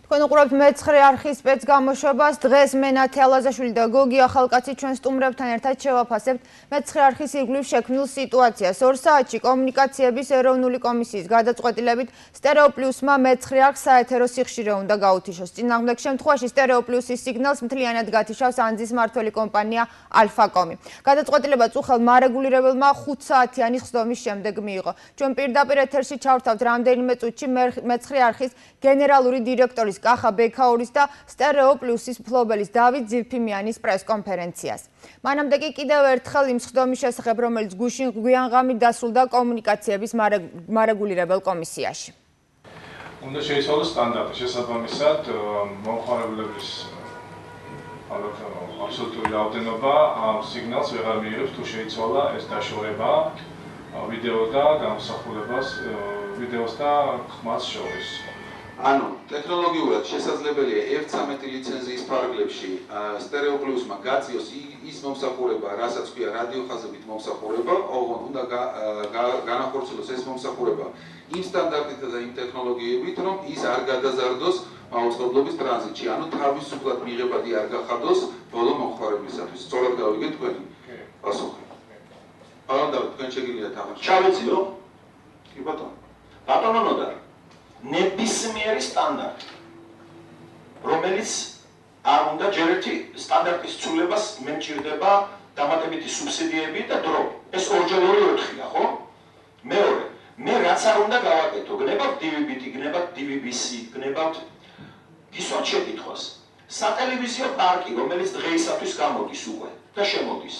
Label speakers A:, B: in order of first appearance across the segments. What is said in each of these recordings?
A: თქვენ უყურებთ მე-9 არხის სპეცგამოშვებას. დღეს მენათე ალაზაშვილი და გოგი ახალკაცი ჩვენ სტუმრებთან ერთად შევაფასებთ მე-9 არხის ირგვლივ შექმნილ სიტუაციას. 2 საათში კომუნიკაციების ეროვნული კომისიის გადაწყვეტილებით სტერეოპლუსმა მე-9 არხს საეთერო სიხშირე უნდა გაუთიშოს. წინააღმდეგ შემთხვევაში სტერეოპლუსის სიგნალს მთლიანად გათიშავს ანძის მმართველი კომპანია ალფაკომი. გადაწყვეტილება წუხელ მარეგულირებელმა 5 საათიანი ხსოვნის შემდეგ მიიღო. ჩვენ პირდაპირ ეთერში ჩავრთავთ რამდენიმე წუთში მე-9 არხის გენერალური დირექტორის კახა ბექაურის და სტერეოპლუსის მფლობელის დავით ძილფიმიანის პრესკონფერენციას. მანამდე კი კიდევ ერთხელ იმ სხდომის შესახებ, რომელიც გუშინ გვიანღამით დასრულდა კომუნიკაციების მარეგულირებელ კომისიაში.
B: უნდა შეიცვალოს სტანდარტი შესაბამისად მომხმარებლების აბსოლუტური რაოდენობა ამ სიგნალს ვეღარ მიიღებს თუ შეიცვალა ეს დაშორება ვიდეო და გამოსახულებას ვიდეოს და ხმას შორის.
C: ანუ ტექნოლოგიურად შესაძლებელია 1.13 ლიცენზიის ფარგლებში სტერეოპლუსმა გაწიოს ის მომსახურება, რასაც ქვია რადიოხაზებით მომსახურება, ოღონდ უნდა განახორციელოს ეს მომსახურება იმ სტანდარტითა და იმ ტექნოლოგიებით, რომ ის არ გადაზარდოს მაუწყებლობის ტრანზიტში, ანუ თავისუფლად მიღებადი არ გახადოს ბოლო მომხმარებლისათვის. სწორად გავიგეთ თქვენი პასუხი. ანუ თქვენ შეგიძლიათ ახლა
D: ჩავეციო? კი ბატონო. ბატონო ნოდარ. ნებისმიერი სტანდარტი, რომელიც არ უნდა ჯერ ერთი სტანდარტის ცვლილებას მემჭირდება დამატებითი სუბსიდიები და დრო. ეს 2x2-4-ია, ხო? მეორე, მე რაც არ უნდა გავაკეთო, გნებავთ DVB-ი, გნებავთ DVB-C, გნებავთ გისვათ შეკითხვას. სატელევიზიო პარკი, რომელიც დღეისათვის გამოდის უკვე და შემოდის.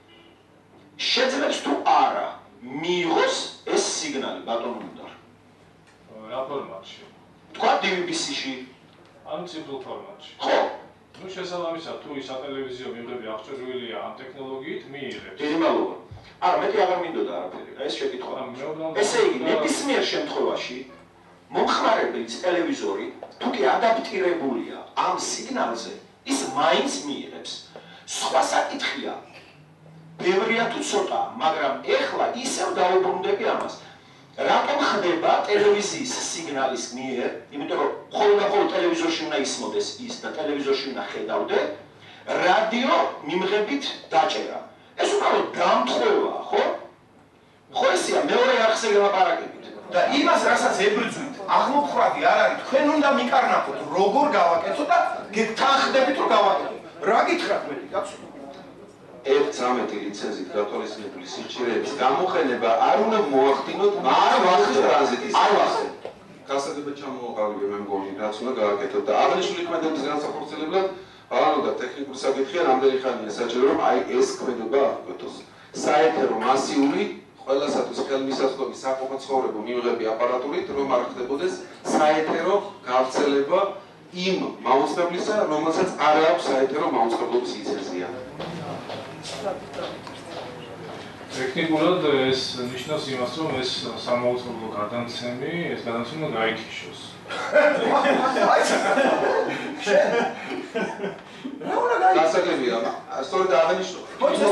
D: შეძლებს თუ არა მიიღოს ეს სიგნალი ბატონო ნოდარ.
B: რა ფორმატში?
D: თქვა DVB-ში.
B: ანუ ციფრულ ფორმატში.
D: ხო.
B: ნუ შესაბამისად თუ ის სატელევიზიო მიღები აღჭურვილია ამ ტექნოლოგიით მიიღებს.
D: დიდი მადლობა. არა, მეტი აღარ მინდოდა არაფერი. ეს შეკითხვა. ესე იგი, ნებისმიერ შემთხვევაში მომხმარებლის ტელევიზორი თუ კი ადაპტირებულია ამ სიგნალზე, ის მაინც მიიღებს. სხვა საკითხია. ბევრია თუ ცოტა, მაგრამ ეხლა ისევ დაუბრუნდები ამას. რატომ ხდება ტელევიზიის სიგნალის მიერ, იმიტომ რომ ხოლმე ტელევიზორში უნდა ისმოდეს ის და ტელევიზორში უნდა ხედავდე, რადიო მიმღებით დაჭერა. ეს უბრალოდ დამთხევაა, ხო? ხო ესეა მეორე არხზე ელაპარაკებით. და იმას, რასაც ებრძვით, აღმოფხვრადი არ არის, თქვენ უნდა მიკარნახოთ, როგორ გავაკეთოთ და გეთანხმდებით რომ გავაკეთოთ. რა გითხრათ მე, კაცო?
C: 1.13 ლიცენზით გათვალისწინებული სიხშირეების გამოყენება არ უნდა მოახდინოთ მაღალი ტრანზიტის.
D: არ ვახდენთ.
C: გასაგებად ჩამოაყალიბე მე მგონი, რაც უნდა გააკეთოთ და აღნიშნული ქმედების განსახორციელებლად ანუ და ტექნიკური საკითხია რამდენი ხანია საჭირო რომ აი ეს ქმედება აღკვეთოს. საეთერო მასიური ყველასათვის ხელმისაწვდომი საყოფაცხოვრებო მიღები აპარატურით რომ არ ხდებოდეს საეთერო გავრცელება იმ მაუწყებლისა, რომელსაც არ აქვს საეთერო მაუწყებლობის ლიცენზია.
B: ტექნიკურად ეს ნიშნავს იმას, რომ ეს სამაუწყებლო გადამცემი, ეს გადამცემი გაითიშოს.
C: გასაგებია, სწორედ აღნიშნო.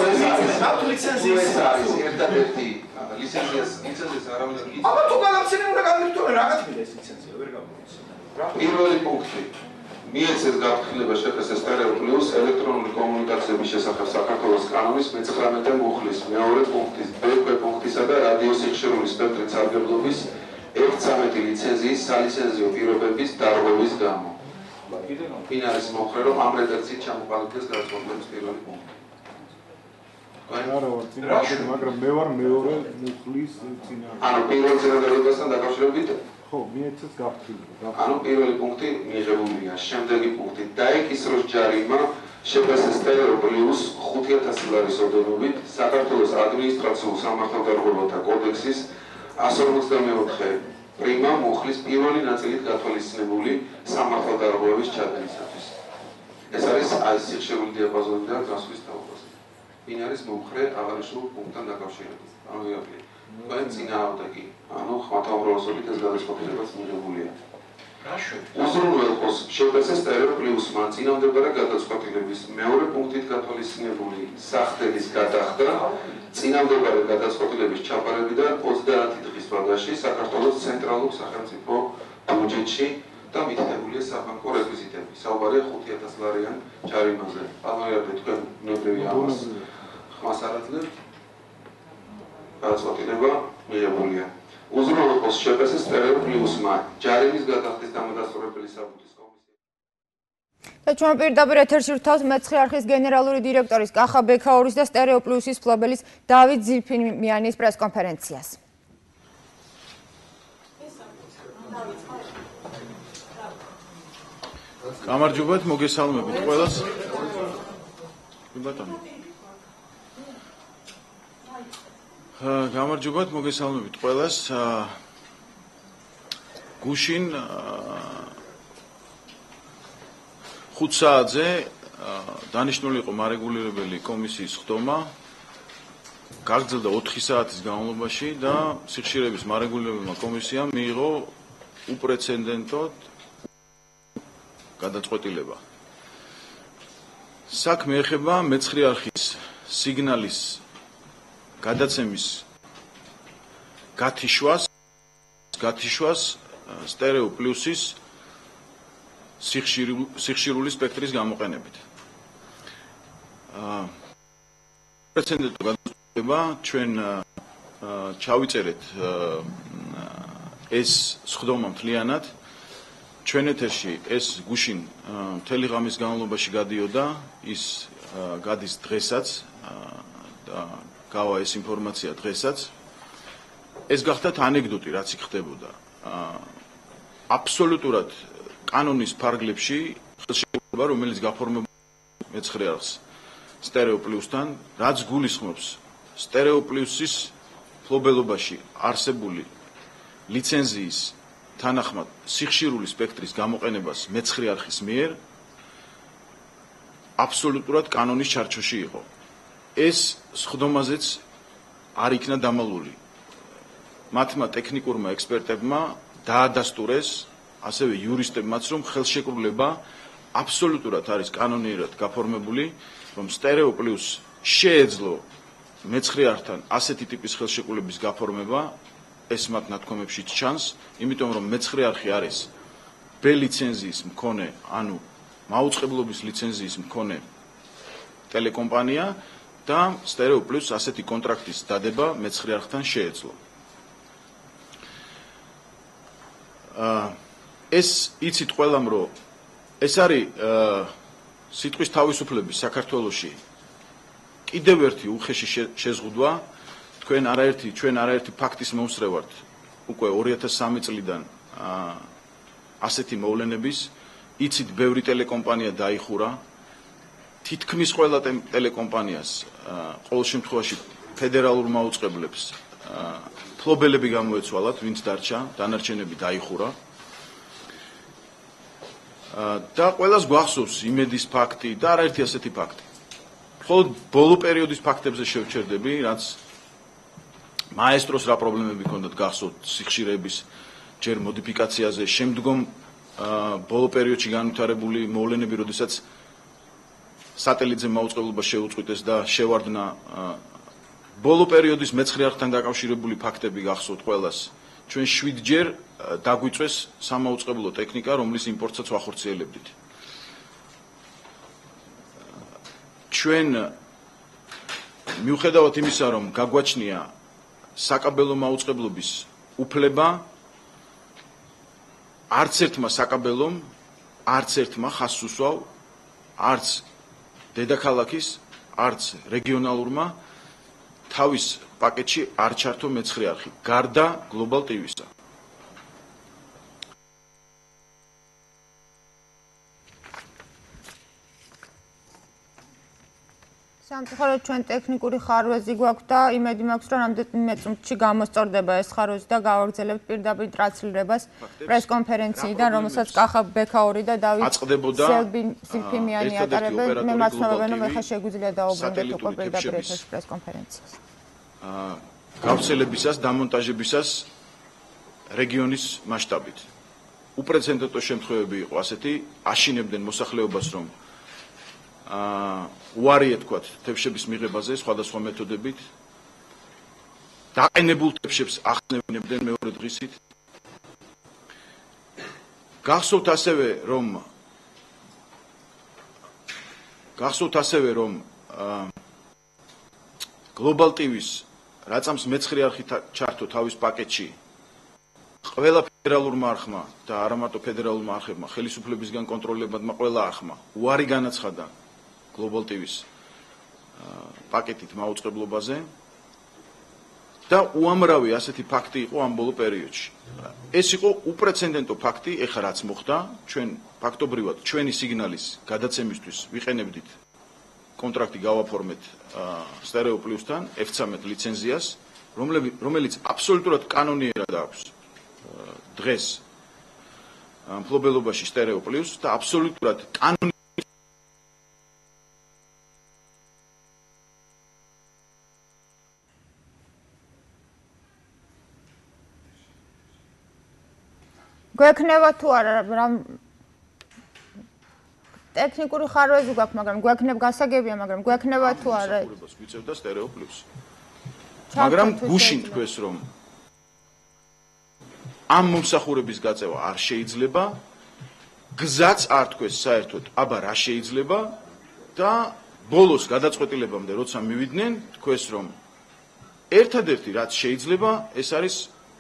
C: ეს არის ერთადერთი ლიცენზიას არავინ არ გიჩვენებს.
D: აბა თუ გადამცემი უნდა გამირთულე, რა გათქმიდა ეს ლიცენზია, ვერ გამომიცემ.
C: პირველი პუნქტი. მიეცეს გაფრთხილება შეფასე სტერეოპლუს ელექტრონული კომუნიკაციების შესახებ საქართველოს კანონის მე-19 მუხლის მეორე პუნქტის ბ პუნქტისა და რადიოსიხშირული სპექტრის სარგებლობის 1.13 ლიცენზიის სალიცენზიო პირობების დარღვევის გამო. ვინ არის მომხრე, რომ ამ რედაქციით ჩამოყალიბდეს გადაწყვეტილების პირველი პუნქტი.
E: არა ვარ წინააღმდეგ, მაგრამ მე ვარ მეორე მუხლის წინააღმდეგ.
C: ანუ პირველ წინადადებასთან დაკავშირებით
E: ხო, მიეცეს გაფრთხილება.
C: ანუ პირველი პუნქტი მიღებულია. შემდეგი პუნქტი დაიკისროს ჯარიმა შეფასე სტერეოპლუს 5000 ლარის ოდენობით საქართველოს ადმინისტრაციულ სამართალდარღვევათა კოდექსის 154 პრიმა მუხლის პირველი ნაწილით გათვალისწინებული სამართალდარღვევების ჩადენისათვის. ეს არის აი სიხშირული დიაპაზონიდან გასვლის თაობაზე. ვინ არის მომხრე აღნიშნულ პუნქტთან დაკავშირებით? ანუ იაფი. თქვენ წინააღმდეგი, ანუ ხმათა უმრავლესობით ეს გადაწყვეტილებაც მიღებულია. უზრუნველყოს შეფასე სტერეოპლუსმა წინამდებარე გადაწყვეტილების მეორე პუნქტით გათვალისწინებული სახდების გადახდა წინამდებარე გადაწყვეტილების ჩაბარებიდან 30 დღის ვადაში საქართველოს ცენტრალურ სახელმწიფო ბიუჯეტში და მითითებულია საფანქო რეკვიზიტები. საუბარია 5000 ლარიან ჯარიმაზე. პანოიარდე თქვენ ნებრივი ამას ხმას არ აძლევთ. გადაწყვეტილება მიღებულია. უზრუნველყოფს შპს ტერეპლუსმა ჯარიმის გადახდის დამადასტურებელი საბუთის
A: და ჩვენ პირდაპირ ეთერში ვთავთ მეცხრე არხის გენერალური დირექტორის კახა ბექაურის და სტერეოპლუსის მფლობელის დავით ზილფიმიანის პრესკონფერენციას.
F: გამარჯობათ, მოგესალმებით ყველას. გამარჯობათ, მოგესალმებით ყველას. გუშინ 5 საათზე დანიშნული იყო მარეგულირებელი კომისიის ხდომა. გაგრძელდა 4 საათის განმავლობაში და სიხშირების მარეგულირებელმა კომისიამ მიიღო უპრეცედენტოდ გადაწყვეტილება. საქმე ეხება მეცხრე არხის სიგნალის გადაცემის გათიშვას სტერეოპლუსის სიხშირული სპექტრის გამოყენებით. პრეცედენტო გადაწყვეტილება ჩვენ ჩავიწერეთ ეს სხდომა მთლიანად. ჩვენ ეთერში ეს გუშინ მთელი ღამის განმავლობაში გადიოდა, ის გადის დღესაც და გავა ეს ინფორმაცია დღესაც. ეს გახდათ ანეკდოტი, რაც იქ ხდებოდა. აბსოლუტურად კანონის ფარგლებში ხელშეკრულება, რომელიც გაფორმებული მეცხრე არხს სტერეოპლუსთან, რაც გულისხმობს სტერეოპლუსის მფლობელობაში არსებული ლიცენზიის თანახმად სიხშირული სპექტრის გამოყენებას მეცხრე არხის მიერ აბსოლუტურად კანონის ჩარჩოში იყო. ეს სხდომაზეც არ იქნა დამალული. მათმა ტექნიკურმა ექსპერტებმა დაადასტურეს, ასევე იურისტებმაც, რომ ხელშეკრულება აბსოლუტურად არის კანონიერად გაფორმებული, რომ სტერეოპლუს შეეძლო მეცხრე არხთან ასეთი ტიპის ხელშეკრულების გაფორმება, ეს მათ ნათქვამებშიც ჩანს, იმიტომ რომ მეცხრე არხი არის B ლიცენზიის მქონე, ანუ მაუწყებლობის ლიცენზიის მქონე ტელეკომპანია და სტერეოპლუს ასეთი კონტრაქტის დადება მეცხრე არხთან შეეძლო. ეს იცით ყველამ, რომ ეს არის სიტყვის თავისუფლების საქართველოში კიდევ ერთი უხეში შეზღუდვა. ჩვენ არაერთი ფაქტის მომსწრე ვართ უკვე 2003 წლიდან ასეთი მოვლენების. იცით, ბევრი ტელეკომპანია დაიხურა. თითქმის ყველა ტელეკომპანიას ყოველ შემთხვევაში ფედერალურ მაუწყებლებს მფლობელები გამოეცვალათ, ვინც დარჩა, დანარჩენები დაიხურა. და ყველას გვახსოვს იმედის ფაქტი და არაერთი ასეთი ფაქტი. მხოლოდ ბოლო პერიოდის ფაქტებზე შევჩერდები, რაც მაესტროს რა პრობლემები ჰქონდათ გახსოვთ სიხშირების ჯერ მოდიფიკაციაზე, შემდგომ ბოლო პერიოდში განვითარებული მოვლენები, როდესაც სატელიტზე მაუწყებლობა შეუწყვიტეს და შევარდნა ბოლო პერიოდის მეცხრე არხთან დაკავშირებული ფაქტები გახსოვთ ყველას. ჩვენ 7 ჯერ დაგვიწვეს სამაუწყებლო ტექნიკა, რომლის იმპორტსაც ვახორციელებდით. ჩვენ მიუხედავად იმისა, რომ გაგვაჩნია საკაბელო მაუწყებლობის უფლება, არც ერთმა საკაბელომ, არც ერთმა ხაზს უსვავ, არც დედაქალაქის, არც რეგიონალურმა თავის პაკეტში არ ჩართო მეცხრე არხი, გარდა გლობალ ტივისა.
A: სამწუხაროდ ჩვენ ტექნიკური ხარვეზი გვაქვს და იმედი მაქვს, რომ რამდენიმე წუთში გამოსწორდება ეს ხარვეზი და გავაგრძელებთ პირდაპირ ტრანსლირებას პრესკონფერენციიდან, რომელსაც კახა ბექაური და დავით ზილფიმიანი ატარებენ. მე მაცნობენ, რომ ეხლა შეგვიძლია დაუბრუნდეთ უკვე პირდაპირ ეთერში პრესკონფერენციას.
F: გავრცელებისას, დამონტაჟებისას რეგიონის მასშტაბით. უპრეცედენტო შემთხვევები იყო ასეთი, აშინებდნენ მოსახლეობას, რომ უარი ეთქვათ თებშების მიღებაზე სხვადასხვა მეთოდებით. დაყენებულ თებშებს ახსნებდნენ მეორე დღისით. გახსოვთ ასევე რომ Global TV-ს რაცამს მეცხრე არხი ჩართო თავის პაკეტში ყველა ფედერალურმა არხმა და არა მარტო ფედერალურმა არხებმა ხელისუფლებისგან კონტროლებადმა ყველა არხმა უარი განაცხადა Global TV-ს პაკეტით მაუწყებლობაზე და უამრავი ასეთი ფაქტი იყო ამ ბოლო პერიოდში. ეს იყო უპრეცედენტო ფაქტი, ეხლა რაც მოხდა, ჩვენ ფაქტობრივად ჩვენი სიგნალის გადაცემისთვის ვიყენებდით კონტრაქტი გავაფორმეთ Stereo Plus-თან, F13 ლიცენზიას, რომელიც აბსოლუტურად კანონიერად აქვს დღეს მფლობელობაში Stereo Plus და აბსოლუტურად კანონიერად
A: გვექნება თუ არა რამ ტექნიკური ხარვეზი გვაქვს, მაგრამ გვექნება გასაგებია, მაგრამ გვექნება თუ არა
F: გვიწევდა Stereo Plus. მაგრამ გუშინ თქვეს რომ ამ მომსახურების გაწევა არ შეიძლება, გზაც არ თქვეს საერთოდ, აბა რა შეიძლება და ბოლოს გადაწყვეტილებამდე როცა მივიდნენ, თქვეს რომ ერთადერთი რაც შეიძლება, ეს არის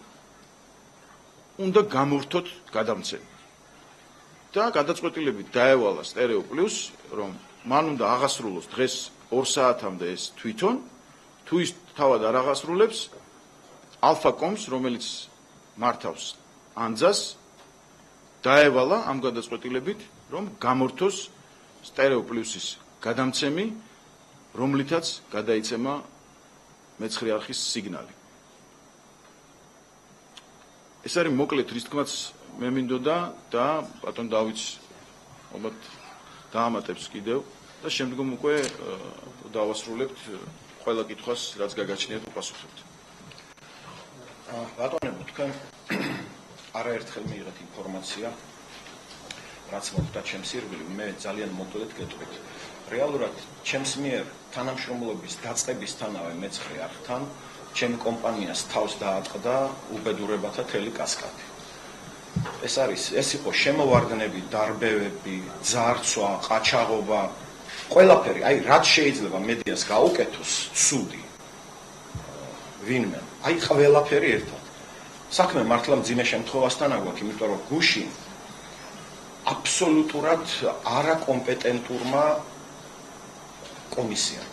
F: უნდა გამორთოთ გადამცემი. და გადაწყვეტილებით დაევალა Stereo Plus, რომ მან უნდა აღასრულოს დღეს 2 საათამდე ეს თვითონ, თუ ის თავად არ აღასრულებს, Alpha.com-ს, რომელიც მართავს ანძას, დაევალა ამ გადაწყვეტილებით, რომ გამორთოს Stereo Plus-ის გადამცემი, რომლითაც გადაიცემა მეცხრე არხის სიგნალი. ეს არის მოკლედ რის თქმაც მე მინდოდა და ბატონ დავითს ალბათ დაამატებს კიდევ და შემდგომ უკვე დავასრულებთ ყველა კითხვას რაც გაგაჩნიათ უპასუხებთ.
D: ბატონებო, თქვენ არაერთხელ მიიღეთ ინფორმაცია რაც მოხდა ჩემს ირგვლივ, მე ძალიან მოკლედ გეტყვით. რეალურად ჩემს მიერ თანამშრომლობის დაწყებისთანავე მეცხრე არხთან ჩემი კომპანიას თავს დაატყდა უბედურებათა თელი კასკადი. ეს იყო შემოვარდნები, დარბევები, ძარცვა, ყაჩაღობა, ყველაფერი, აი რაც შეიძლება მედიას გაუკეთოს, ცუდი. ვინმე, აი ყველაფერი ერთად. საქმე მართლა მძიმე შემთხვევასთან აგვაქვს, იმიტომ რომ გუშინ აბსოლუტურად არაკომპეტენტურმა კომისიამ.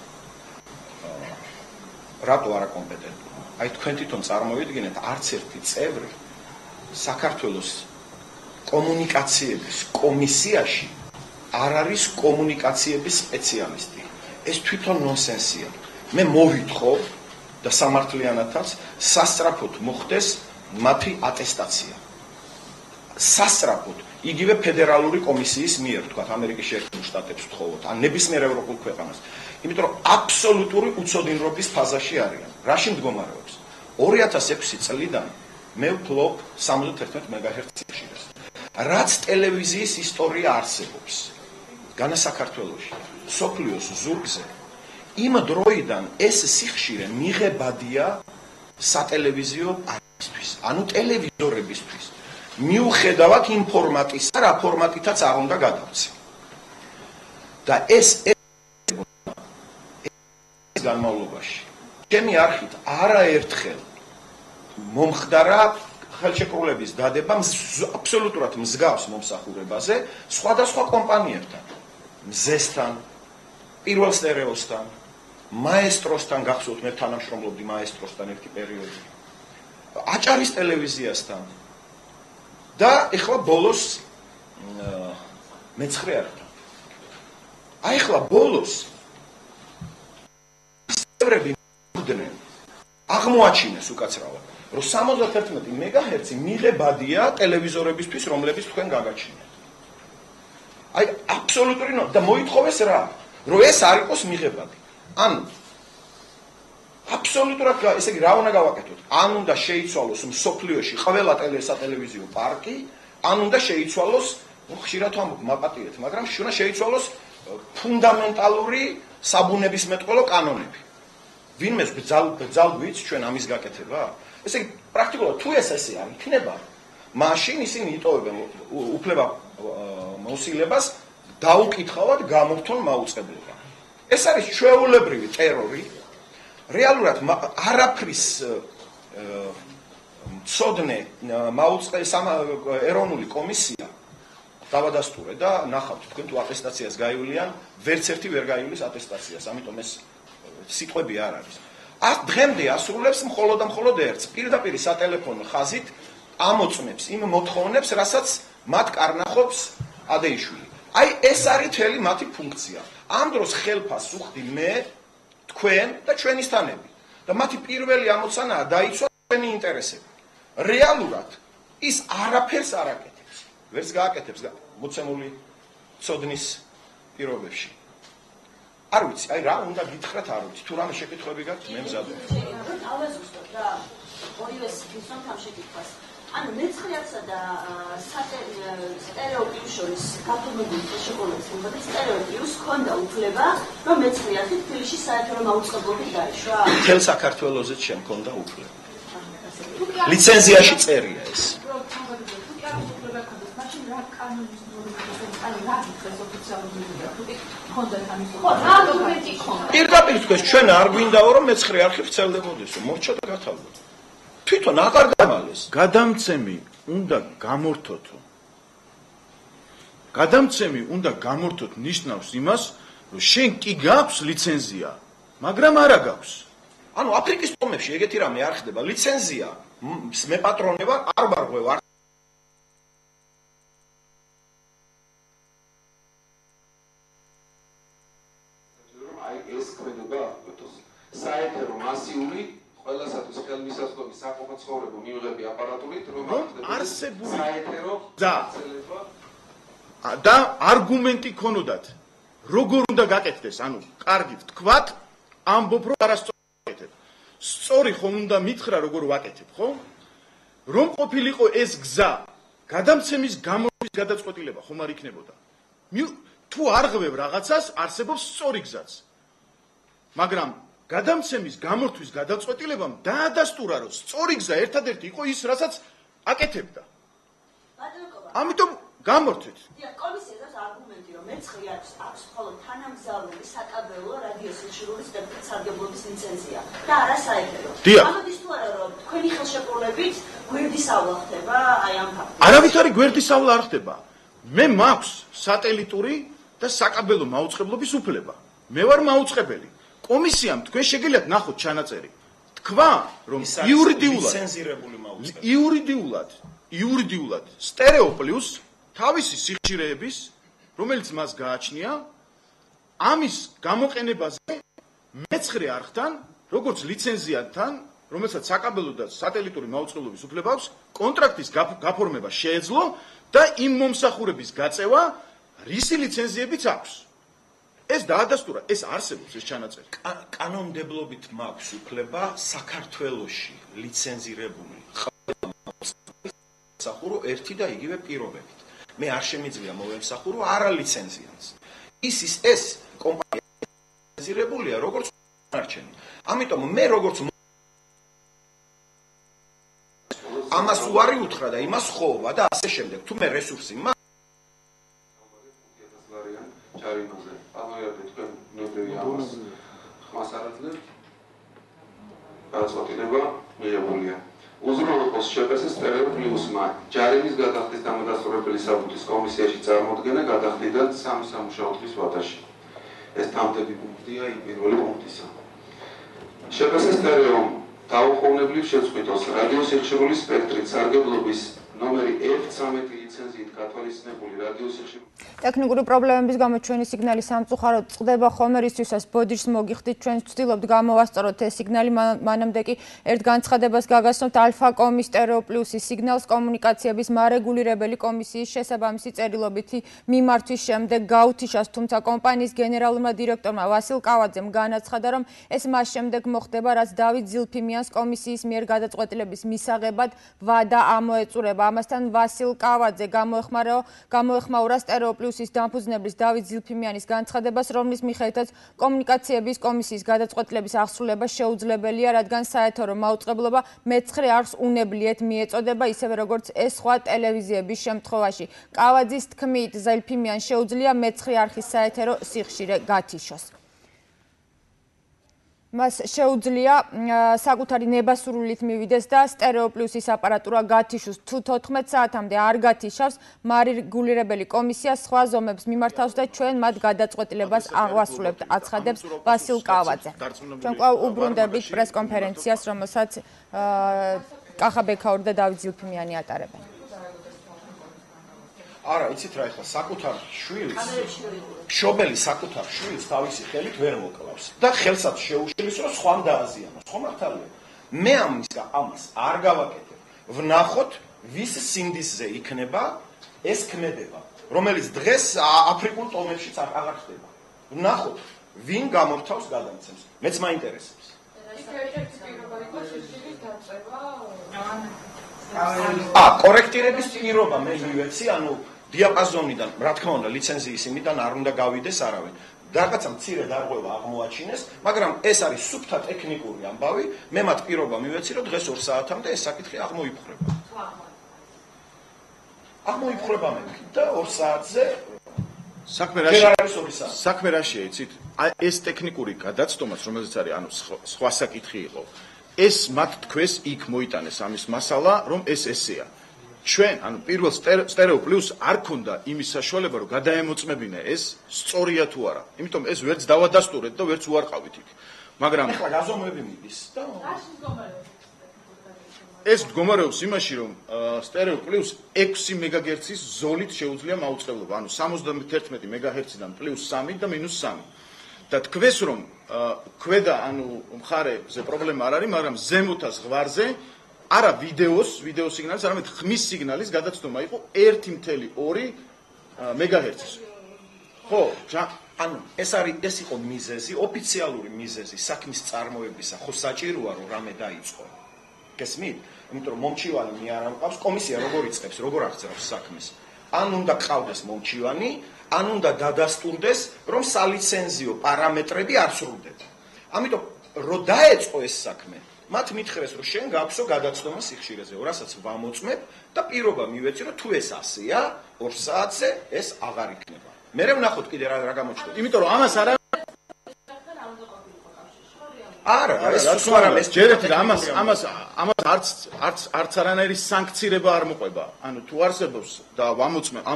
D: რატო არაკომპეტენტურმა? აი თქვენ თვითონ წარმოვიდგინეთ, არც ერთი წევრი საქართველოს კომუნიკაციების კომისიაში არ არის კომუნიკაციების სპეციალისტი. ეს თვითონ ნონსენსია. მე მოვითხოვ და სამართლიანათაც სასწრაფოდ მოხდეს მათი ატესტაცია. სასწრაფოდ, იგივე ფედერალური კომისიის მიერ, თქვათ, ამერიკის შეერთებულ შტატებს ვთხოვოთ, ან ნებისმიერ ევროპულ ქვეყანას. იმიტომ რომ აბსოლუტური უცოდინრობის ფაზაში არიან. რაში მდგომარეობს? 2006 წლიდან მე ვფლობ 71 მეგაჰერცის სიხშირეს. რაც ტელევიზიის ისტორია არსებობს, განა საქართველოში, სოფლიოს ზურგზე, იმ დროიდან ეს სიხშირე მიღებადია სატელევიზიო არხისთვის, ანუ ტელევიზორებისთვის. მიუხედავად იმ ფორმატისა, რა ფორმატითაც არ უნდა გადავცე. და ეს განმავლობაში ჩემი არხით არაერთხელ მომხდარა ხელშეკრულების დადება აბსოლუტურად მსგავს მომსახურებაზე სხვადასხვა კომპანიებთან, მზესთან, პირველ სტერეოსთან, მაესტროსთან, გახსოვთ მე თანამშრომლობდი მაესტროსთან ერთი პერიოდი, აჭარის ტელევიზიასთან და ეხლა ბოლოს მეცხრე არხთან. აი ეხლა ბოლოს წევრები მოგდნენ აღმოაჩინეს უკაცრავად, რომ 71 მეგაჰერცი მიღებადია ტელევიზორებისთვის, რომლებიც თქვენ გაგაჩინეთ. აი აბსოლუტური და მოითხოვეს რა, რომ ეს არ იყოს მიღებადი. ანუ აბსოლუტურად ესე იგი რა უნდა გავაკეთოთ? ან უნდა შეიცვალოს მსოფლიოში ყველა სატელევიზიო პარკი, ან უნდა შეიცვალოს, ხშირად ვამბობ, მაპატიეთ, მაგრამ უნდა შეიცვალოს ფუნდამენტალური საბუნებისმეტყველო კანონები. ვინმეს ბძალგვით ჩვენ ამის გაკეთება? ესე იგი პრაქტიკულად თუ ეს ესე არ იქნება, მაშინ ისინი იტოვებენ უფლება მოსილებას დაუკითხავად გამორთონ მაუწყებლობა. ეს არის ჩვეულებრივი ტერორი. რეალურად არაფრის ცოდნე ეროვნული კომისია დავადასტურე და ნახავთ თქვენ თუ ატესტაციას გაივლიან, ვერც ერთი ვერ გაივლის ატესტაციას, ამიტომ ეს სიტყვები არ არის. დღემდე ასრულებს მხოლოდ და მხოლოდ ერთს, პირდაპირ სატელეფონო ხაზით ამოწმებს იმ მოთხოვნებს, რასაც მათ კარნახობს ადეიშვილი. აი ეს არის მთელი მათი ფუნქცია. ამ დროს ხელფასს უხდი მე, თქვენ და ჩვენისთანები. და მათი პირველი ამოცანაა დაიცვა ჩვენი ინტერესები. რეალურად ის არაფერს არ აკეთებს. ვერც გააკეთებს მოცემული ცოდნის პირობებში. არ ვიცი, აი რა უნდა გითხრათ, არ ვიცი. თუ რამე შეკითხვები გაქვთ, მე მზადია.
G: ავაზუსტოთ რა, ორივე სიტყვასთან ამ შეკითხვას. ანუ მეცხრეებსა და სტერეოტიპის შორის გაფორმებული შეყოლების მიხედვით სტერეოტიპს ჰქონდა უფლება, რომ მეცხრეები თბილისში საერთო მაუწყებლობით დაიშვა.
D: მთელ საქართველოსაც შემქონდა უფლება. ლიცენზიაში წერია ეს. პირდაპირ თქვენ ჩვენ არ გვინდაო რომ მეცხრე არხი ვრცელდებოდესო, მორჩა და გათავდა. თვითონ აღარ გამალეს.
F: გადამცემი უნდა გამორთოთო. გადამცემი უნდა გამორთოთ ნიშნავს იმას, რომ შენ კი გაქვს ლიცენზია, მაგრამ არა გაქვს.
D: ანუ აფრიკის ტომებში ეგეთი რამე არ ხდება, ლიცენზია მე პატრონი ვარ, არ ვარღვევ არ
C: საეთერო მასიური ყველასათვის ხელმისაწვდომი საყოფაცხოვრებო მიღები აპარატურით რომ
F: არსებული
C: საეთერო
F: და არგუმენტი ქონოდათ როგორ უნდა გაკეთდეს ანუ კარგი ვთქვათ ამბობ რომ არასწორი ვაკეთებ სწორი ხომ უნდა მითხრა როგორ ვაკეთებ ხო რომ ყოფილიყო ეს გზა გადამცემის გამორთვის გადაწყვეტილება ხომ არ იქნებოდა თუ არ ღვევ რაღაცას არსებობს სწორი გზაც მაგრამ გადამცემის გამორთვის გადაწყვეტილებამ დაადასტურა რომ სწორი გზა ერთადერთი იყო ის რასაც აკეთებდა ამიტომ გამორთვით
G: კომისიას არგუმენტი რომ მეცხრე აქვს მხოლოდ თანამგზავრული საკაბელო რადიოსიჩილური სარგებლობის ლიცენზია და არა საეთერო ამადის თუ არა რომ თქვენი ხელშეკრულებით გვერდისავლა ხდება აი ამ ფაქტით
F: არავითარი გვერდისავლა არ ხდება მე მაქვს სატელიტური და საკაბელო მაუწყებლობის უფლება მე ვარ მაუწყებელი კომისიამ თქვენ შეგიძლიათ ნახოთ ჩანაწერი. თქვა რომ იურიდიულად სტერეო პლუს თავისი სიხშირეების, რომელიც მას გააჩნია, ამის გამოყენებაზე მეცხრე არხთან, როგორც ლიცენზიათთან, რომელსაც საკაბელო და სატელიტური მაუწყებლობის უფლება აქვს, კონტრაქტის გაფორმება შეეძლო და იმ მომსახურების გაწევა რისი ლიცენზიებიც აქვს. ეს დაადასტურა, ეს არსებობს ეს ჩანაწერი.
D: კანონმდებლობით მაქვს უფლება საქართველოში ლიცენზირებული მომსახურო ერთი და იგივე პირობებით. მე არ შემიძლია მოვემსახურო არა ლიცენზიანტს. ეს კომპანია ლიცენზირებულია როგორც არჩენი. ამიტომ მე როგორც ამას უარი უთხრა და იმას ხოვა და ასე შემდეგ. თუ მე რესურსი მაქვს
C: ჩარიმაზე ამოიარეთ თქვენ ნებრივი ამას ხმას არ აძლევთ გადაწყვეტილება მიღებულია უზრუნველყოფს შეფასეს სტერეო პლუსმა ჯარიმის გადახდის დამადასტურებელი საბუთის კომისიაში წარმოდგენა გადახდიდან 3 სამუშაო დღის ვადაში ეს თამდები პუნქტია იმ პირველი პუნქტისა შეფასეს სტერეო დაუყოვნებლივ შეწყვიტოს რადიოსიხშირული სპექტრით სარგებლობის ნომერი F13 ლიცენზიით გათვალისწინებული რადიოსიხშირული
A: ტექნიკური პრობლემების გამო ჩვენი სიგნალი სამწუხაროდ წყდება ხოლმე რისთვისაც ბოდიშს მოგიხდით ჩვენ ვცდილობთ გამოვასწოროთ ეს სიგნალი მანამდე კი ერთ განცხადებას გაგაცნობთ ალფა-კომის სტერეო პლუსის სიგნალს კომუნიკაციების მარეგულირებელი კომისიის შესაბამისი წერილობითი მიმართვის შემდეგ გაუთიშას თუმცა კომპანიის გენერალურმა დირექტორმა ვასილ კავაძემ განაცხადა რომ ეს მას შემდეგ მოხდება რაც დავით ზილფიმიანს კომისიის მიერ გადაწყვეტილების მისაღებად ვადა ამოეწურება ამასთან ვასილ კავაძე კავაძე გამოეხმაურა სტერეო პლუსის დამფუძნებლის დავით ზილფიმიანის განცხადებას, რომლის მიხედვითაც კომუნიკაციების კომისიის გადაწყვეტილების აღსრულება შეუძლებელია, რადგან საერთო რომ მაუწყებლობა მეცხრე არხს უნებლიეთ მიეწოდება, ისევე როგორც ეს სხვა ტელევიზიების შემთხვევაში. კავაძის თქმით, ზილფიმიანს შეუძლია მეცხრე არხის საეთერო სიხშირე გათიშოს. მას შეუძლია საკუთარი ნებასრულით მივიდეს და სტერეო პლუსის აპარატურა გათიშოს. თუ 14 საათამდე არ გათიშავს, მარეგულირებელი კომისია სხვა ზომებს მიმართავს და ჩვენ მათ გადაწყვეტილებას აღვასრულებთ, აცხადებს ვასილ კავაძე. ჩვენ კვლავ უბრუნდებით პრესკონფერენციას, რომელსაც კახა ბექაური და დავით ზილფიმიანი ატარებენ.
D: არა, იცით რა, ეხლა საკუთარ შვილს, მშობელი საკუთარ შვილს თავისი ხელით ვერ მოკლავს და ხელსაც შეუშლის, რომ სხვამ დააზიანოს, ხო მართალია? მე ამას არ გავაკეთებ. ვნახოთ, ვის სინდისზე იქნება ეს ქმედება, რომელიც დღეს აფრიკულ ტომებშიც აღარ ხდება. ვნახოთ, ვინ გამორთავს გადამცემს. მეც მაინტერესებს. კორექტირების პირობა მე მივეცი, ანუ დიაპაზონიდან, რა თქმა უნდა, ლიცენზიის იმიდან არ უნდა გავიდეს არავინ. რაღაცა მცირე დარღვევა აღმოაჩინეს, მაგრამ ეს არის სუფთა ტექნიკური ამბავი, მე მათ პირობა მივეცი, რომ დღეს 2 საათამდე ეს საკითხი აღმოიფხვრება. აღმოიფხვრება მე და 2 საათზე
F: საქმე რაშია, იცით? ეს ტექნიკური გადაცდომაც, რომელზეც არის, ანუ სხვა საკითხი იყო. ეს მათ თქვეს იქ მოიტანეს ამის მასალა, რომ ეს ესეა. ჩვენ, ანუ პირველ სტერეო პლუს არ ქონდა იმის საშუალება, რომ გადაემოწმებინა ეს სწორია თუ არა. იმიტომ ეს ვერც დავადასტურეთ და ვერც უარყავით იქ. მაგრამ
D: ეხლა გაზომვები მიდის და
F: ეს მდგომარეობს იმაში, რომ სტერეო პლუს 6 მეგაგერცის ზოლით შეუძლია მაუწყებლობა, ანუ 71 მეგაჰერციდან +3 და -3. და თქვეს რომ ქვედა ანუ მხარეზე პრობლემა არ არის, მაგრამ ზემოთა ზღვარზე არა ვიდეო სიგნალის, არამედ ხმის სიგნალის გადაცდომა იყო 1.2 მეგაჰერცის. ხო,
D: ანუ ეს იყო მიზეზი, ოფიციალური მიზეზი საქმის წარმოებისა, ხო საჭიროა რომ რამე დაიწყო. გესმით? იმიტომ რომ მომჩივანი მე არ ამყავს, კომისია როგორ იწყებს, როგორ აღწერავს საქმეს. ან უნდა ყავდეს მომჩივანი, ან უნდა დადასტურდეს, რომ სალიცენზიო პარამეტრები არ სრულდება. ამიტომ რო დაეწყო ეს საქმე, მათ მითხრეს, რომ შენ გაქვსო გადაცდომა სიხშირეზე, რასაც ვამოწმებ და პირობა მივეცი, რომ თუ ეს ასეა, 2 საათზე ეს აღარ იქნება. მე ვნახოთ კიდე რა გამოჩნდა.
F: იმიტომ რომ ამას არა
D: არა, ეს სხვა რამე, ეს
F: ჯერეთ ამას არც არანაირი სანქცირება არ მოყვება. ანუ თუ არსებობს და ამოწმებს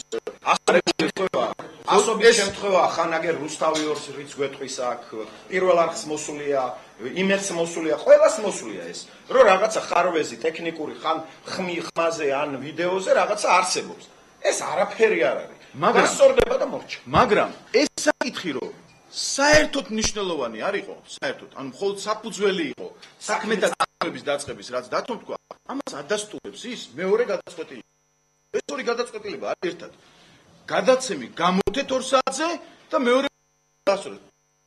D: ასობის შემთხვევა ხანაგერ რუსთავი 2 რიც გვეტყვის აქ, პირველ არხს მოსულია, იმერს მოსულია, ყველას მოსულია ეს. რომ რაღაცა ხარვეზი ტექნიკური ხმაზე ან ვიდეოზე რაღაცა არსებობს. ეს არაფერი არ არის. გასწორდება და მორჩა.
F: მაგრამ ეს საკითხი რომ საერთოდ მნიშვნელოვანი არ იყო, საერთოდ, ანუ მხოლოდ საფუძველი იყო საქმე და წარმოების დაწყების, რაც დათომ თქვა, ამას ადასტურებს ის მეორე გადაწყვეტილება. ეს ორი გადაწყვეტილება არის ერთად. გადაცემი გამოვთეთ 2 საათზე და მეორე დასწრეთ.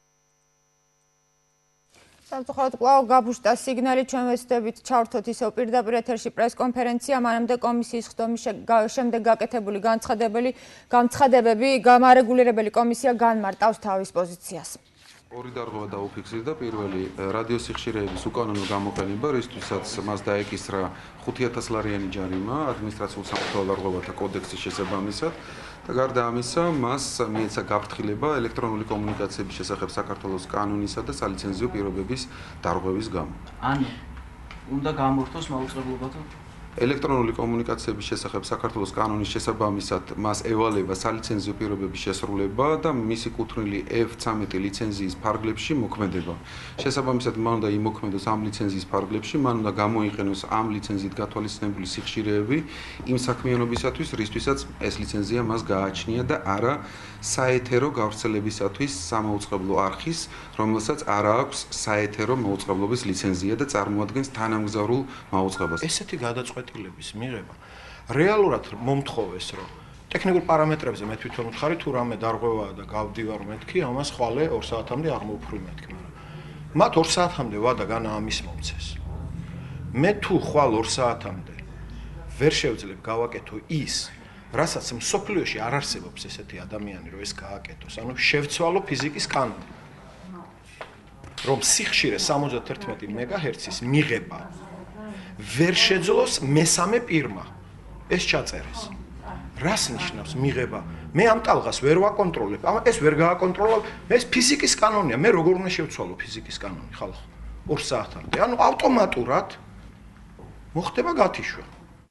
A: სამწუხაროდ კვლავ გაბუშტა სიგნალი, ჩვენ ვეცდებით ჩავრთოთ ისევ პირდაპირ ეთერში პრესკონფერენცია, მანამდე კომისიის ხდომის შემდეგ გაკეთებული განცხადებები მარეგულირებელი კომისია განმარტავს თავის პოზიციას.
H: ორი დარღვევა დაუფიქსირდა. პირველი რადიოსიხშირეების უკანონო გამოყენება, რისთვისაც მას დაეკისრა 5000 ლარიანი ჯარიმა ადმინისტრაციულ სამართალ დარღვევათა კოდექსის შესაბამისად და გარდა ამისა, მას მიეცა გაფრთხილება ელექტრონული კომუნიკაციების შესახებ საქართველოს კანონისა და სალიცენზიო პირობების დარღვევის გამო.
I: ანუ უნდა გამორთოს მაუწყებლობა თუ
H: ელექტრონული კომუნიკაციების შესახებ საქართველოს კანონის შესაბამისად მას ევალება სალიცენზიო პირობების შესრულება და მისი კუთვნილი F13 ლიცენზიის ფარგლებში მოქმედება. შესაბამისად მან უნდა იმოქმედოს ამ ლიცენზიის ფარგლებში, მან უნდა გამოიყენოს ამ ლიცენზიით გათვალისწინებული სიხშირეები იმ საქმიანობისათვის, რისთვისაც ეს ლიცენზია მას გააჩნია და არა საეთერო გავრცელებისათვის სამაუწყებლო არხის, რომელსაც არ აქვს საეთერო მაუწყებლობის ლიცენზია და წარმოადგენს თანამგზავრულ მაუწყებლობას.
D: ესეთი გადაწყვეტილების მიღება რეალურად მომთხოვეს, რომ ტექნიკურ პარამეტრებზე მე თვითონ ვთხარი თუ რამე დარღვევაა და გავდივარ მეთქი, ამას ხვალე 2 საათამდე არ მოვფხვრი მეთქი, მაგრამ მათ 2 საათამდე ვადა განა ამის მომცეს. მე თუ ხვალ 2 საათამდე
J: ვერ შევძლებ გავაკეთო ის, რასაც მსოფლიოში არ არსებობს ესეთი ადამიანი, რომ ეს გააკეთოს. ანუ შევცვალო ფიზიკის კანონი. რომ სიხშირე 71 მეგაჰერცის მიღება ვერ შეძლოს მესამე პირმა. ეს ჩაწერეს. რას ნიშნავს მიღება? მე ამ ტალღას ვერ ვაკონტროლებ. ეს ვერ გააკონტროლებ. ეს ფიზიკის კანონია. მე როგორ უნდა შევცვალო ფიზიკის კანონი, ხალხო? 2 საათამდე. ანუ ავტომატურად მოხდება გათიშვა.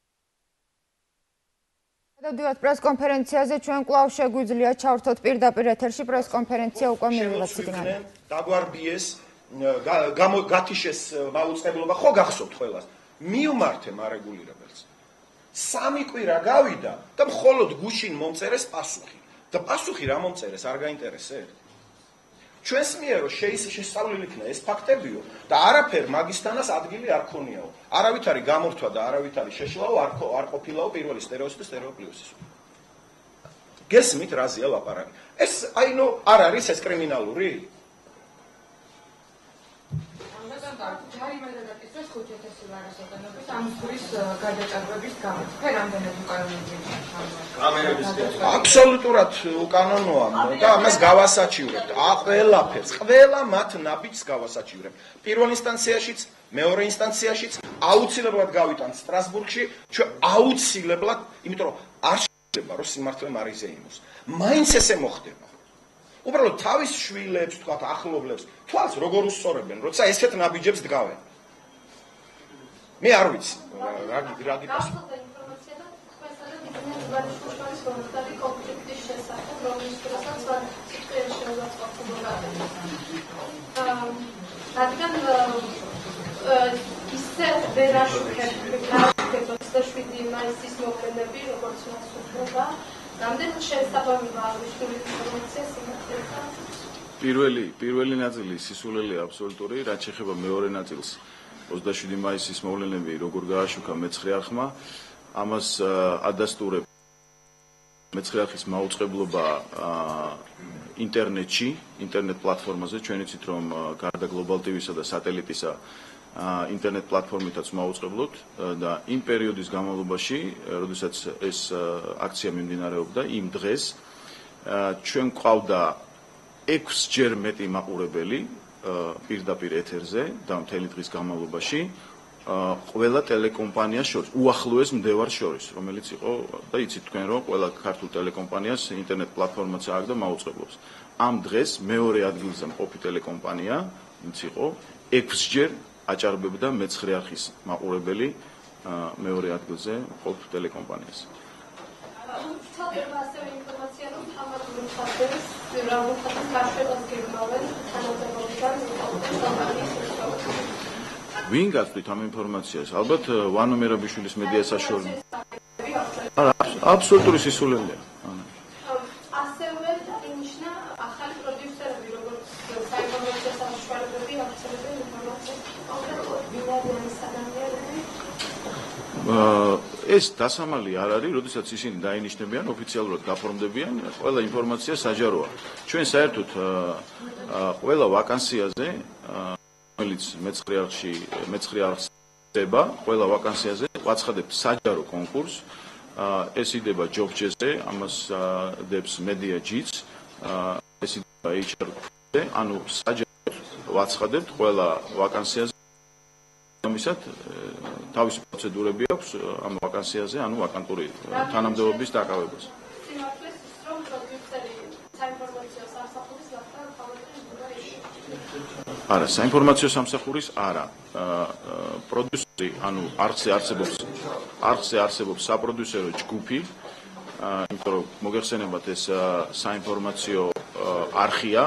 A: გადავდივართ პრესკონფერენციაზე, ჩვენ კვლავ შეგვიძლია ჩავრთოთ პირდაპირ ეთერში პრესკონფერენცია უკვე მივიღეთ სიგნალი.
J: დაგვარბიეს, გათიშეს მაუწყებლობა, ხო გახსოვთ ყველას. მიუმართე მარეგულირებელს. 3 კვირა გავიდა და მხოლოდ გუშინ მომწერეს პასუხი. და პასუხი რა მომწერეს, არ გაინტერესებს? ჩვენს მიერ რომ შესწავლილი იქნა ეს ფაქტებიო და არაფერ მაგისთანას ადგილი არ ქონიაო. არავით არის გამორთვა და არავით არის შეშლაო, არ ყოფილაო პირველი სტერეოსი და სტერეო პლუსის. გესმით რაზეა ლაპარაკი? ეს აინო არ არის ეს კრიმინალური? აბსოლუტურად უკანონოა და ამას გავასაჩივრებთ. ყველაფერს, ყველა მათ ნაბიჯს გავასაჩივრებთ. პირველ ინსტანციაშიც, მეორე ინსტანციაშიც აუცილებლად გავიტანთ სტრასბურგში, ჩვენ აუცილებლად, იმიტომ რომ არ შეიძლება რომ სიმართლე მარიზეიმოს. მაინც ესე მოხდება. უბრალოდ თავის შვილებს, თქვათ, ახლობლებს, თვალს როგორ უსწორებენ, როცა ესეთ ნაბიჯებს დგავენ. მე არ ვიცი, რა გიპასუხო.
K: რადგან ისე ვერ აშუქებ 27 მაისის მოვლენები, როგორც მას უხდება, რამდენად შესაბამება აღნიშნული ინფორმაცია სიმართლესთან?
F: პირველი ნაწილი სისულელეა აბსოლუტური, რაც შეეხება მეორე ნაწილს 27 მაისის მოვლენები როგორ გააშუქა მეცხრე არხმა, ამას ადასტურებს მეცხრე არხის მაუწყებლობა ინტერნეტში, ინტერნეტ პლატფორმაზე. ჩვენ იცით რომ გარდა Global TV-სა და სატელიტისა ინტერნეტ პლატფორმითაც მაუწყებლოთ და იმ პერიოდის განმავლობაში, როდესაც ეს აქცია მიმდინარეობდა, იმ დღეს ჩვენ გვყავდა 6-ჯერ მეტი მაყურებელი პირდაპირ ეთერზე და მთელი დღის განმავლობაში ყველა ტელეკომპანიას შორის, უახლოეს მდევარ შორის, რომელიც იყო და იცით თქვენ რომ ყველა ქართულ ტელეკომპანიას ინტერნეტ პლატფორმაც აქვს და მაუწყებლობს. ამ დღეს მეორე ადგილზე მყოფი ტელეკომპანია, ვინც იყო 6-ჯერ აჭარბებდა მეცხრე არხის მაყურებელი მეორე ადგილზე მყოფ ტელეკომპანიას. ვინ გაწვით ამ ინფორმაციას? ალბათ ვანო მერაბიშვილის მედია საშუალება. აბსოლუტური სისულელეა.
K: ასევე ინიშნა ახალი პროდიუსერები, როგორც საინფორმაციო საშუალებები აღწერენ ინფორმაციას.
F: ეს დასამალი არ არის, როდესაც ისინი დაინიშნებიან, ოფიციალურად გაფორმდებიან, ყველა ინფორმაცია საჯაროა. ჩვენ საერთოდ ყველა ვაკანსიაზე, რომელიც მეცხრე არხს ხდება, ყველა ვაკანსიაზე ვაცხადებთ საჯარო კონკურსს. ეს იდება ჯობჯეზე, ამას დებს მედია ჯიც, ეს იდება HR-ზე, ანუ საჯაროდ ვაცხადებთ ყველა ვაკანსიაზე. ამისად თავისი პროცედურები აქვს ამ ვაკანსიაზე, ანუ ვაკანტური თანამდებობის დაკავებას. არა, საინფორმაციო სამსახურის არა. პროდიუსერი, ანუ არხზე არსებობს საპროდიუსერო ჯგუფი, იმიტომ რომ მოგეხსენებათ ეს საინფორმაციო არხია.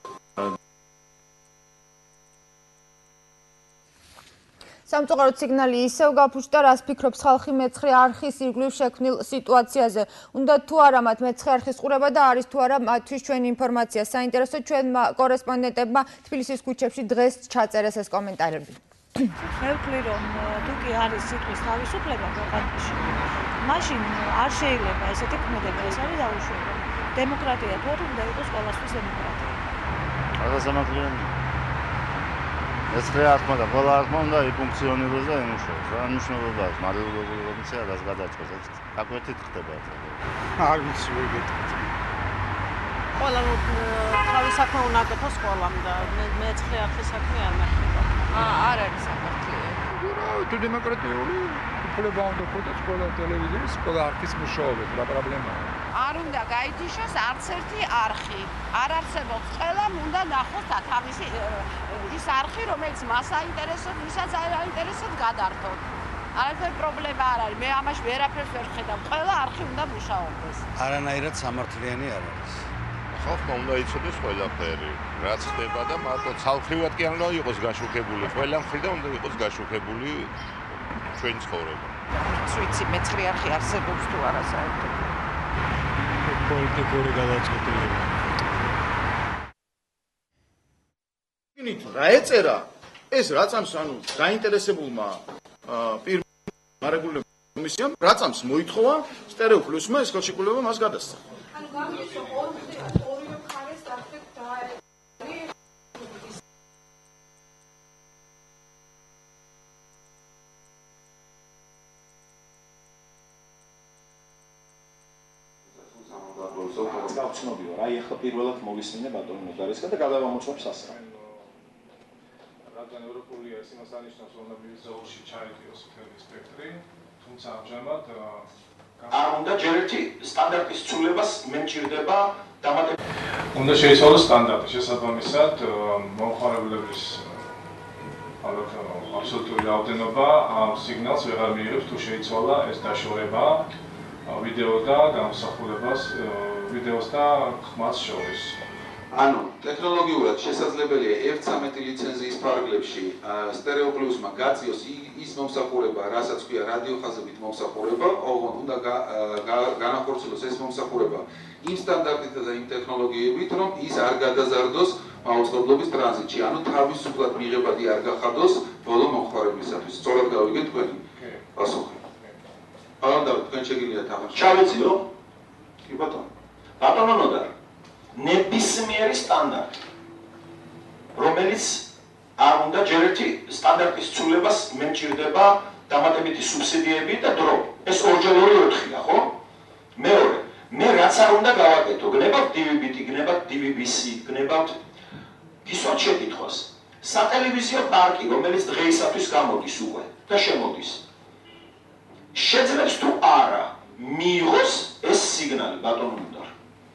A: სამწუხაროდ სიგნალი ისევ გაფუჭდა, რას ფიქრობს ხალხი მეცხრე არხის ირგვლივ შექმნილ სიტუაციაზე. უნდა თუ არა მათ მეცხრე არხის ყურება და არის თუ არა მათთვის ჩვენი ინფორმაცია საინტერესო, ჩვენმა კორესპონდენტებმა თბილისის ქუჩებში დღეს ჩაწერეს ეს კომენტარები.
L: მე ვთვლი რომ თუ კი არის სიტყვის თავისუფლება ქვეყანაში, მაშინ არ შეიძლება ესეთი ქმედება, ეს არის დაუშვება. დემოკრატია თუ არ უნდა იყოს ყველასთვის დემოკრატია.
M: გადასამართლიანი. ეს რა თქმა უნდა, ყველა თქმა უნდა იფუნქციონიროს და იმუშაოს. რა მნიშვნელობა აქვს მარიულობრივი კომისია რას გადაჭყოს? ეს დაკვეთით ხდება ეს.
E: არ ვიცი ვერ გეტყვით.
N: ყველა თავის საქმე უნდა აკეთოს ყველამ და მე ცხრე არხის საქმე არ მეხება.
O: არ არის სამართლია.
E: თუ დემოკრატიული უფლება უნდა ქონდეს ყველა ტელევიზიის, ყველა არხის მუშაობებს, რა პრობლემაა?
O: არ უნდა გაითიშოს არც ერთი არხი. არ არსებობს, ყველამ უნდა ნახოს თავისი ის არხი, რომელიც მას აინტერესებს, ვისაც არ აინტერესებს გადართოთ. არაფერი პრობლემა არ არის. მე ამაში ვერაფერს ვერ ხედავ. ყველა არხი უნდა მუშაობდეს.
P: არანაირად სამართლიანი არ არის.
Q: ხალხმა უნდა იცოდეს ყველაფერი, რაც ხდება და მარტო ცალკრივად კი არ უნდა იყოს გაშუქებული. ყველა მხრიდან უნდა იყოს გაშუქებული ჩვენი ცხოვრება.
O: ვიცი, მეცხრე არხი არსებობს თუ არა საერთოდ.
E: პოლიტიკური გადაწყვეტილება.
F: გინით რა ეწერა? ეს რაცამს ანუ გაინტერესებულმა პირმა კომისიამ რაცამს მოითხოვა სტერეო პლუსმა ეს ხელშეკრულება მას გადასცა.
K: ანუ გამიჩო ორივე მხარეს დაახდეთ
D: გავცნობიო რა, ეხლა პირველად მოვისმინე ბატონო ნოტარისკენ და გადავამოწმებ სასწრაფო.
B: რადგან ევროპულია ეს იმას ანიშნავს, რომ ნაბიჯის ზოლში ჩაიდიოს მთელი სპექტრი, თუმცა ამჟამად
D: არ უნდა ჯერ ერთი სტანდარტის ცვლილებას მე მჭირდება დამატება.
B: უნდა შეიცვალოს სტანდარტი შესაბამისად მომხმარებლების ალბათ აბსოლუტური რაოდენობა ამ სიგნალს ვეღარ მიიღებს თუ შეიცვალა ეს დაშორება ვიდეო და გამოსახულებას ვიდეოს და ხმას შორის.
C: ანუ ტექნოლოგიურად შესაძლებელია F13 ლიცენზიის ფარგლებში სტერეო პლუსმა გაწიოს ის მომსახურება, რასაც ქვია რადიოხაზებით მომსახურება, ოღონდ უნდა განახორციელოს ეს მომსახურება იმ სტანდარტითა და იმ ტექნოლოგიებით, რომ ის არ გადაზარდოს მაუწყებლობის ტრანზიტში, ანუ თავისუფლად მიღებადი არ გახადოს ბოლო მომხმარებლისათვის. სწორად გავიგეთ თქვენი პასუხი. და თქვენ შეგიძლიათ ახლა
D: ჩავეციო? კი ბატონო. ბატონო ნოდარ ნებისმიერი სტანდარტი, რომელიც არ უნდა ჯერ ერთი სტანდარტის ცვლილებას მე მჭირდება დამატებითი სუბსიდიები და დრო. ეს ორჯერ 2-4-ია, ხო? მეორე, მე რაც არ უნდა გავაკეთო, გნებავთ DVB-ი, გნებავთ DVB-C, გნებავთ გისვათ შეკითხვას. სატელევიზიო პარკი, რომელიც დღეისათვის გამოდის უკვე და შემოდის. შეძლებს თუ არა მიიღოს ეს სიგნალი ბატონო ნოდარ.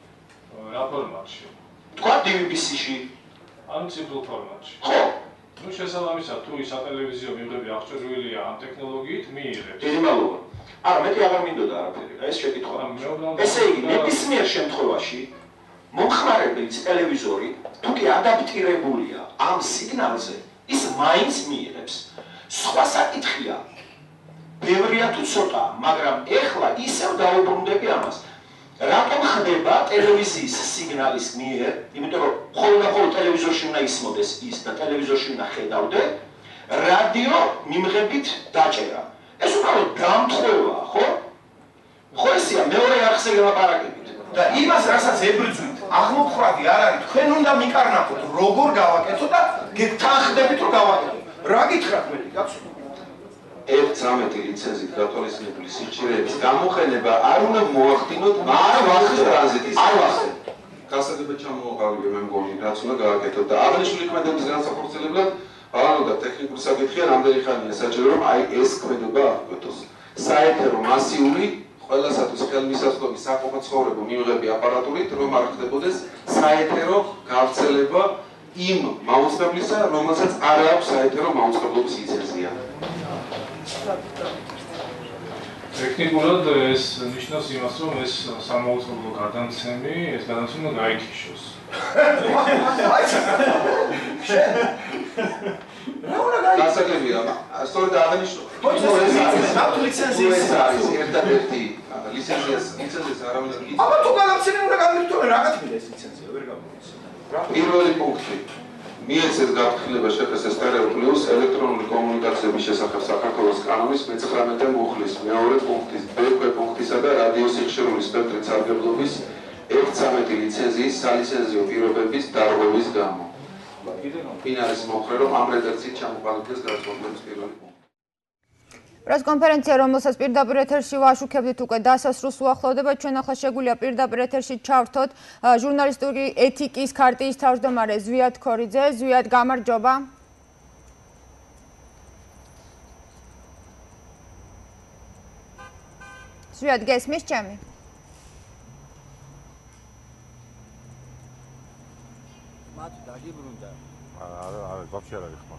B: რა ფორმატში?
D: თქვა DVB-ში.
B: ან ციფრულ ფორმატში.
D: ხო.
B: ნუ შესაბამისად თუ ის სატელევიზიო მიღები აღჭურვილია ამ ტექნოლოგიით მიიღებს.
D: დიდი მადლობა. არა, მეტი აღარ მინდოდა არაფერი. ეს შეკითხვა. ესე იგი, ნებისმიერ შემთხვევაში მომხმარებლის ტელევიზორი თუ კი ადაპტირებულია ამ სიგნალზე, ის მაინც მიიღებს. სხვა საკითხია. ბევრია თუ ცოტა, მაგრამ ეხლა ისევ დაუბრუნდები ამას. რატომ ხდება ტელევიზიის სიგნალის მიერ, იმიტომ რომ ხოლმე ტელევიზორში უნდა ისმოდეს ის და ტელევიზორში უნდა ხედავდე, რადიო მიმღებით დაჭერა. ეს უბრალოდ დამთხევაა, ხო? ხო ესეა მეორე არხზე გელაპარაკებით. და იმას, რასაც ებრძვით, აღმოფხვრადი არ არის, თქვენ უნდა მიკარნახოთ, როგორ გავაკეთო და გეთანხმდებით რომ გავაკეთო. რა გითხრათ მეტი, კაცო?
C: F13 ლიცენზით გათვალისწინებული სიხშირეების გამოყენება არ უნდა მოახდინოთ მარხვის ტრანზიტის. არ ვახდენ. გასაგებად ჩამოაყალიბე მე მგონი, რაც უნდა გააკეთოთ და აღნიშნული ქმედების განსახორციელებლად ბალანო და ტექნიკური საკითხია რამდენი ხანია საჭირო რომ აი ეს ქმედება აღკვეთოს. საეთერო მასიური ყველასათვის ხელმისაწვდომი საყოფაცხოვრებო მიღები აპარატურით რომ არ ხდებოდეს საეთერო გავრცელება იმ მაუწყებლისა, რომელსაც არ აქვს საეთერო მაუწყებლობის ლიცენზია.
B: ტექნიკურად ეს ნიშნავს იმას, რომ ეს სამაუწყებლო გადამცემი, ეს გადამცემი უნდა გაითიშოს.
C: გასაგებია, სწორედ აღნიშნო. ეს არის ერთადერთი ლიცენზიას არავინ არ იცის.
D: აბა თუ გადამცემი უნდა გამირთო, რა გათქმია ეს ლიცენზია, ვერ გამოვიცე.
C: პირველი პუნქტი მიეცეს გაფრთხილება შეფასე სტერეო პლუს ელექტრონული კომუნიკაციების შესახებ საქართველოს კანონის მე-19 მუხლის მეორე პუნქტის ბ პუნქტისა და რადიოსიხშირული სპექტრის სარგებლობის F13 ლიცენზიის სალიცენზიო პირობების დარღვევის გამო. ფინალის მომხრე რომ ამ რედაქციით ჩამოყალიბდეს განსხვავების პირველი პუნქტი.
A: პრესკონფერენცია, რომელსაც პირდაპირ ეთერში ვაშუქებდით, უკვე დასასრულს უახლოვდება. ჩვენ ახლა შეგვიძლია პირდაპირ ეთერში ჩავრთოთ ჟურნალისტური ეთიკის ქარტიის თავმჯდომარე ზვიად ქორიძე. ზვიად, გამარჯობა. ზვიად, გესმის ჩემი?
M: არა, вообще არ არის ხმა.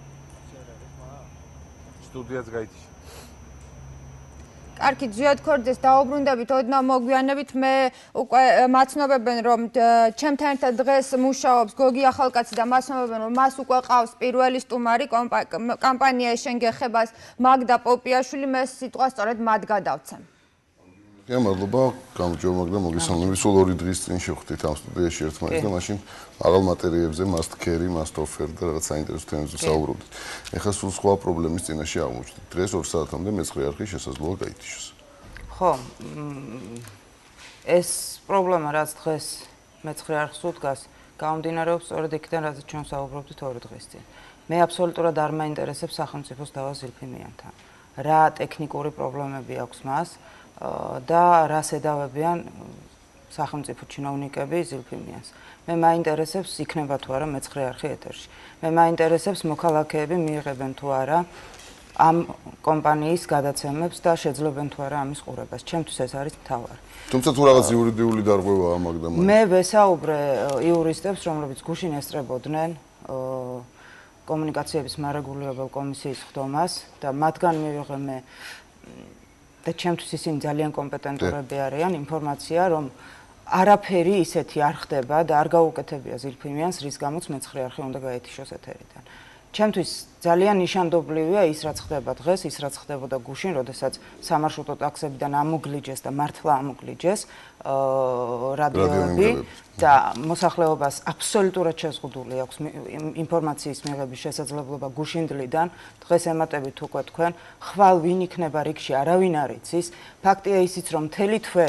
M: სტუდიაც გაითიშა.
A: კარგი, ზვიად ქორიძეს დაუბრუნდებით, ოდნავ მოგვიანებით. მე უკვე მაცნობებენ, რომ ჩემთან ერთად დღეს მუშაობს გოგი ახალკაცი და მაცნობებენ, რომ მას უკვე ყავს პირველი სტუმარი კამპანია შენგეხებას მაგდა პოპიაშვილი. მე სიტყვა სწორედ მათ გადავცემ.
R: მადლობა, გამარჯობა, მაგრამ მოგესალმებით. სულ 2 დღის წინ შევხვდით ამ სტუდიაში ერთმანეთს და მაშინ აღარ მატერიებზე, მასტკერი, მასტოფერ და რაღაც საინტერესო თემებზე საუბრობდით. ეხლა სულ სხვა პრობლემის წინაშე აღმოჩნდით. დღეს 2 საათამდე მეცხრე არხი შესაძლოა გაითიშოს.
S: ხო, ეს პრობლემა, რაც დღეს მეცხრე არხს უდგას, გამომდინარეობს სწორედ იქიდან, რაზეც ჩვენ საუბრობდით 2 დღის წინ. მე აბსოლუტურად არ მაინტერესებს სახელმწიფოს დავა ზილფიმიანთან. რა ტექნიკური პრობლემები აქვს მას და რას ედავებიან სახელმწიფო ჩინოვნიკები ზილფიმიანს. მე მაინტერესებს იქნება თუ არა მეცხრე არხი ეთერში. მე მაინტერესებს მოქალაქეები მიიღებენ თუ არა ამ კომპანიის გადაცემებს და შეძლებენ თუ არა ამის ყურებას. ჩემთვის ეს არის მთავარი.
R: თუმცა თუ რაღაც იურიდიული დარღვევაა მაგდა მაინც.
S: მე ვესაუბრე იურისტებს, რომლებიც გუშინ ესწრებოდნენ კომუნიკაციების მარეგულირებელ კომისიის ხდომას და მათგან მივიღე მე და ჩემთვის ისინი ძალიან კომპეტენტურები არიან ინფორმაცია, რომ არაფერი ისეთი არ ხდება და არ გაუკეთებია ზილფიმიანს, რის გამოც მეცხრე არხი უნდა გაეთიშოს ეთერიდან. ჩემთვის ძალიან ნიშანდობლივია ის, რაც ხდება დღეს, ის, რაც ხდებოდა გუშინ, როდესაც სამარშრუტო ტაქსებიდან ამოგლიჯეს და მართლა ამოგლიჯეს რადიოები და მოსახლეობას აბსოლუტურად შეზღუდული აქვს ინფორმაციის მიღების შესაძლებლობა გუშინდლიდან. დღეს ემატებით უკვე თქვენ, ხვალ ვინ იქნება რიგში, არავინ არ იცის. ფაქტია ისიც, რომ მთელი თვე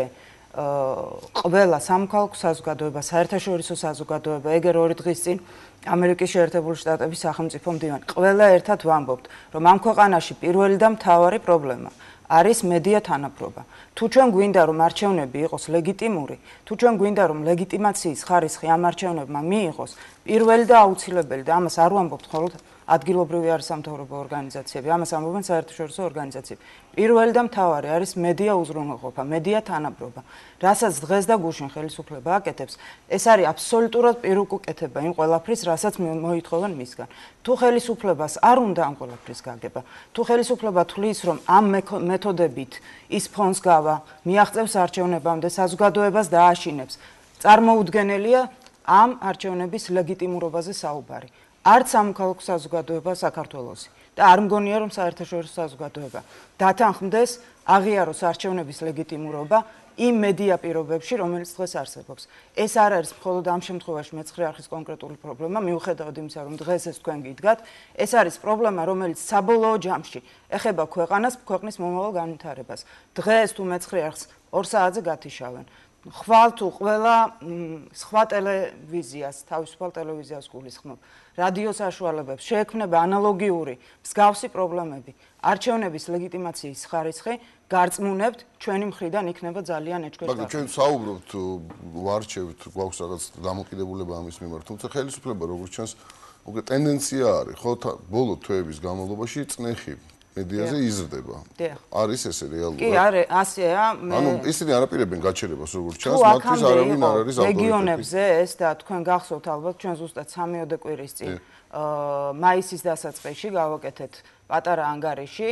S: ყველა სამოქალაქო საზოგადოება, საერთაშორისო საზოგადოება, ეგერ 2 დღის წინ ამერიკის შეერთებული შტატების სახელმწიფო მდივანი, ყველა ერთად ვამბობთ, რომ ამ ქვეყანაში პირველი და მთავარი პრობლემა არის მედია თანაბრობა. თუ ჩვენ გვინდა რომ არჩევნები იყოს ლეგიტიმური, თუ ჩვენ გვინდა რომ ლეგიტიმაციის ხარისხი ამ არჩევნებმა მიიღოს, პირველი და აუცილებელი და ამას არ ვამბობთ მხოლოდ ადგილობრივი არასამთავრობო ორგანიზაციები, ამას ამბობენ საერთაშორისო ორგანიზაციები. პირველი და მთავარი არის მედია უზრუნველყოფა, მედია თანაბრობა. რასაც დღეს და გუშინ ხელისუფლება აკეთებს, ეს არის აბსოლუტურად პირუკუკეთება იმ ყველაფრის, რასაც მოითხოვენ მისგან. თუ ხელისუფლებას არ უნდა ამ ყველაფრის გაგება, თუ ხელისუფლება თulis რომ ამ მეთოდებით ის ფონს გავა, მიაღწევს არჩევნებამდე საზოგადოებას დააშინებს, წარმოუდგენელია ამ არჩევნების ლეგიტიმურობაზე საუბარი. არც სამოქალაქო საზოგადოება საქართველოსი და არ მგონია რომ საერთაშორისო საზოგადოება დათანხმდეს აღიაროს არჩევნების ლეგიტიმურობა იმ მედია პირობებში, რომელიც დღეს არსებობს. ეს არ არის მხოლოდ ამ შემთხვევაში მეცხრე არხის კონკრეტული პრობლემა, მიუხედავად იმისა, რომ დღეს ეს თქვენ გიდგათ, ეს არის პრობლემა, რომელიც საბოლოო ჯამში ეხება ქვეყანას, ქვეყნის მომავალ განვითარებას. დღეს თუ მეცხრე არხს 2 საათზე გათიშავენ. ხვალ თუ ყველა სხვა ტელევიზიას, თავისუფალ ტელევიზიას გულისხმობ, რადიო საშუალებებს შეექმნება ანალოგიური მსგავსი პრობლემები. არჩევნების ლეგიტიმაციის ხარისხი გარწმუნებთ, ჩვენი მხრიდან იქნება ძალიან ეჭვქვეშ.
R: მაგრამ ჩვენ საუბრობთ, ვარჩევთ, გვაქვს რაღაც დამოკიდებულება ამის მიმართ, თუმცა ხელისუფლება როგორც ჩანს, უკვე ტენდენცია არის, ხო, ბოლო თვეების განმავლობაში წნეხი მედიაზე იზრდება. არის ესე რეალურად?
S: კი, არის, ასეა.
R: ანუ ისინი არაპირებენ გაჩერებას როგორც ჩანს, მათთვის არავინ არ არის ავტორიტეტი.
S: რეგიონებზე ეს და თქვენ გახსოვთ ალბათ, ჩვენ ზუსტად 3-ოდე კვირის წინ მაისის დასაწყისში გავაკეთეთ პატარა ანგარიში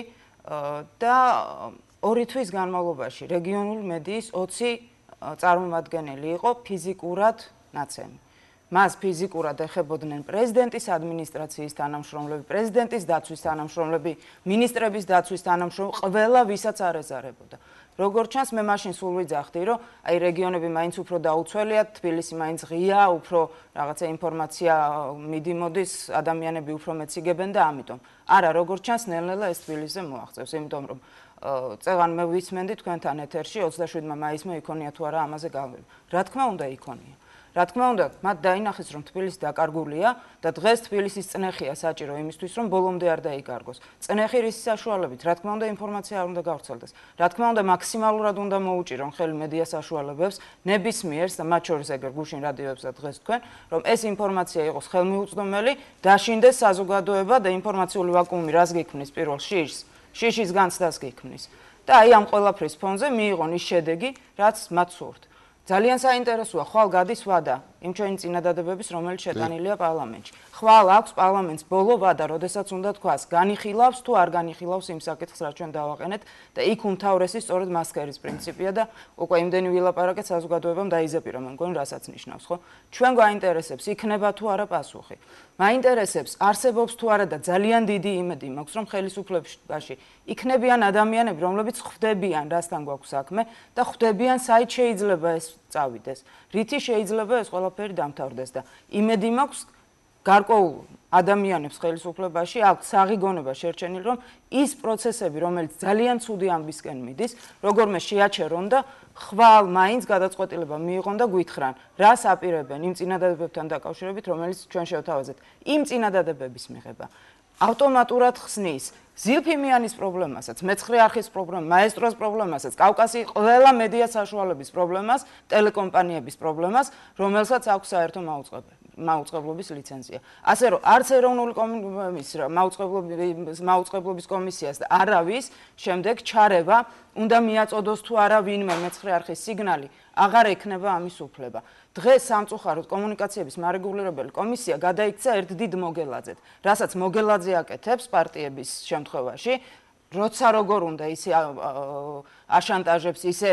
S: და 2 თვის განმავლობაში რეგიონული მედიის 20 წარმომადგენელი იყო ფიზიკურად ნაცემი. მას ფიზიკურად ეხებოდნენ პრეზიდენტის ადმინისტრაციის თანამშრომლები, პრეზიდენტის დაცვის თანამშრომლები, ministrების დაცვის თანამშრომლები, ყველა ვისაც არ ეზარებოდა. როგორც ჩანს, მე მაშინ სულ ვიძახდი, რომ აი რეგიონები მაინც უფრო დაუცველია, თბილისი მაინც ღია, უფრო რაღაცა ინფორმაცია მიდიმოდის, ადამიანები უფრო მეც იგებენ და ამიტომ. არა, როგორც ჩანს, ნელ-ნელა ეს თბილისზე მოაღწევს, იმიტომ რომ წეღან მე ვისმენდი თქვენთან ეთერში 27 მაისმა იქონია თუ არა ამაზე გავიმეორე. რა თქმა უნდა იქონია. რა თქმა უნდა, მათ დაინახეს, რომ თბილისი დაკარგულია და დღეს თბილისის წნეხია საჭირო იმისთვის, რომ ბოლომდე არ დაიკარგოს. წნეხი რის საშუალებით, რა თქმა უნდა, ინფორმაცია არ უნდა გავრცელდეს. რა თქმა უნდა, მაქსიმალურად უნდა მოუჭირონ ხელი მედია საშუალებებს, ნებისმიერს და მათ შორის ეგრე გუშინ რადიოებს და დღეს თქვენ, რომ ეს ინფორმაცია იყოს ხელმიუწვდომელი, დაშინდეს საზოგადოება და ინფორმაციული ვაკუუმი რას გიქმნის პირველ შიშის განცდას გიქმნის. და აი ამ ყველაფრის ფონზე მიიღონ ის შედეგი, რაც მათ სურთ. ძალიან საინტერესოა, ხვალ გადის ვადა იმ ჩვენი წინადადებების, რომელიც შეტანილია პარლამენტში. ხვალ აქვს პარლამენტს ბოლო ვადა, როდესაც უნდა თქვას, განიხილავს თუ არ განიხილავს იმ საკითხს, რაც ჩვენ დავაყენეთ და იქ უმთავრესი სწორედ მასკერის პრინციპია და უკვე იმდენი ვილაპარაკეთ საზოგადოებამ დაიზეპირა, მე მგონი, რასაც ნიშნავს, ხო? ჩვენ გვაინტერესებს, იქნება თუ არა პასუხი. მაინტერესებს, არსებობს თუ არა და ძალიან დიდი იმედი მაქვს, რომ ხელისუფლებაში იქნებიან ადამიანები, რომლებიც ხვდებიან, რასთან გვაქვს საქმე და ხვდებიან, საით შეიძლება ეს წავიდეს. რითი შეიძლება ეს ყველაფერი დამთავრდეს და იმედი მაქვს გარკვეულ ადამიანებს ხელისუფლებაში აქვთ საღიგონება შერჩენილი, რომ ის პროცესები, რომელიც ძალიან ცუდი ამბისკენ მიდის, როგორმე შეაჩერონ და ხვალ მაინც გადაწყვეტილება მიიღონ და გვითხრან, რას აპირებენ იმ წინადადებებთან დაკავშირებით, რომელიც ჩვენ შევთავაზეთ. იმ წინადადებების მიღება ავტომატურად ხსნის ზილფიმიანის პრობლემასაც, მეცხრე არხის პრობლემას, მაესტროს პრობლემასაც, კავკასიის ყველა მედია საშუალების პრობლემას, ტელეკომპანიების პრობლემას, რომელსაც აქვს საერთო მაუწყებლობის ლიცენზია. ასე რომ არც ეროვნული მაუწყებლობის კომისიას და არავის შემდეგ ჩარევა უნდა მიაწოდოს თუ არა ვინმე მეცხრე არხის სიგნალი, აღარ ექნება ამის უფლება. დღეს სამწუხაროდ კომუნიკაციების მარეგულირებელი კომისია გადაიქცა ერთ დიდ მოგელაძედ, რასაც მოგელაძე აკეთებს პარტიების შემთხვევაში, როცა როგორ უნდა ისე აშანტაჟებს, ისე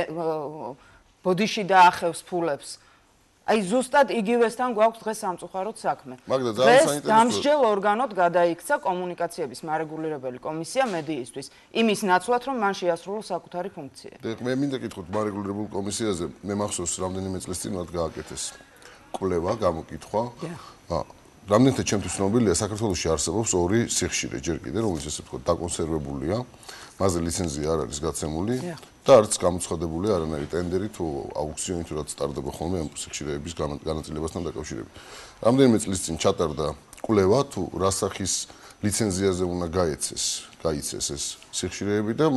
S: ბოდიში დაახევს ფულებს. აი ზუსტად იგივესთან გვაქვს დღეს სამწუხაროდ საქმე. დღეს დამსჯელ ორგანოდ გადაიქცა კომუნიკაციების მარეგულირებელი კომისია მედიისთვის, იმის ნაცვლად, რომ მან შეასრულოს საკუთარი ფუნქციები.
R: მე მინდა კითხოთ მარეგულირებულ კომისიაზე, მე მახსოვს რამდენიმე წლის წინ მათ გააკეთეს კვლევა, გამოკითხვა. რამდენთან ჩემთვის ცნობილია, საქართველოში არსებობს ორი სიხშირე ჯერ კიდე, რომელიც ესე ვთქვათ, დაკონსერვებულია, მასზე ლიცენზია არ არის გაცემული და არც გამოცხადებული არანაირი ტენდერი თუ აუქციონი თუ რაც სტარდება ხოლმე ამ სიხშირეების განაწილებასთან დაკავშირებით. რამდენიმე წლის წინ ჩატარდა კვლევა თუ რა სახის ლიცენზიაზე უნდა გაიცეს ეს სიხშირეები და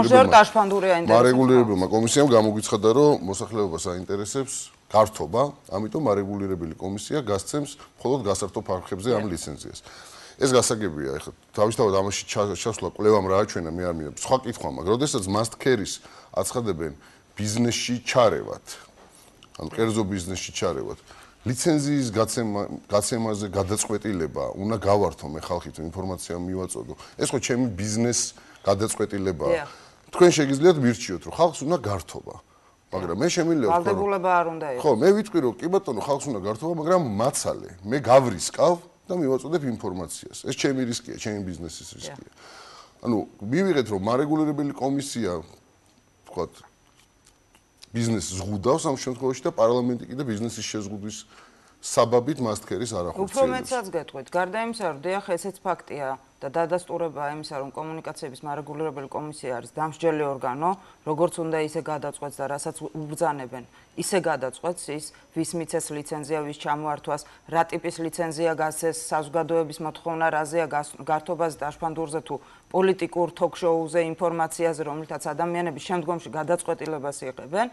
R: მარეგულირებელმა კომისიამ გამოგვიცხადა, რომ მოსახლეობას აინტერესებს გართობა, ამიტომ მარეგულირებელი კომისია გასცემს მხოლოდ გასართობ არხებზე ამ ლიცენზიას. ეს გასაგებია, ეხლა თავისთავად ამაში ჩასვლა კვლევამ რა აჩვენა, მე არ მინდა. სხვა კითხვა მაქვს, როდესაც მასტკერის აცხადებენ ბიზნესში ჩარევათ, ანუ კერძო ბიზნესში ჩარევათ, ლიცენზიის გაცემაზე გადაწყვეტილება უნდა გავართო მე ხალხი თუ ინფორმაცია მივაწოდო. ეს ხო ჩემი ბიზნეს გადაწყვეტილებაა. თქვენ შეგიძლიათ მირჩიოთ, რომ ხალხს უნდა გართობა. მაგრამ მე შემიძლია ვთქვა,
S: ვალდებულება არ უნდა იყოს.
R: ხო, მე ვიტყვი, რომ კი ბატონო, ხალხს უნდა გართობა, მაგრამ მაცალე, მე გავრისკავ და მივაწოდებ ინფორმაციას. ეს ჩემი რისკია, ჩემი ბიზნესის რისკია. ანუ მივიღეთ, რომ მარეგულირებელი კომისია, ვთქვათ, ბიზნესს ზღუდავს ამ შემთხვევაში და პარლამენტი კიდე ბიზნესის შეზღუდვის საბაბით მასტკერის არ ახორციელებს.
S: უფრო მეტსაც გეტყვით, გარდა იმისა, რომ დიახ, ესეც ფაქტია და დადასტურებაა იმისა, რომ კომუნიკაციების მარეგულირებელი კომისია არის დამსჯელი ორგანო, როგორც უნდა ისე გადაწყვეტს და რასაც უბრძანებენ, ისე გადაწყვეტს ის, ვის მიცეს ლიცენზია, ვის ჩამოართვას, რა ტიპის ლიცენზია გასცეს, საზოგადოების მოთხოვნა რაზეა, გართობაზე, დაშფანდურზე თუ პოლიტიკურ თოქ-შოუზე, ინფორმაციაზე, რომელთაც ადამიანები შემდგომში გადაწყვეტილებას იღებენ.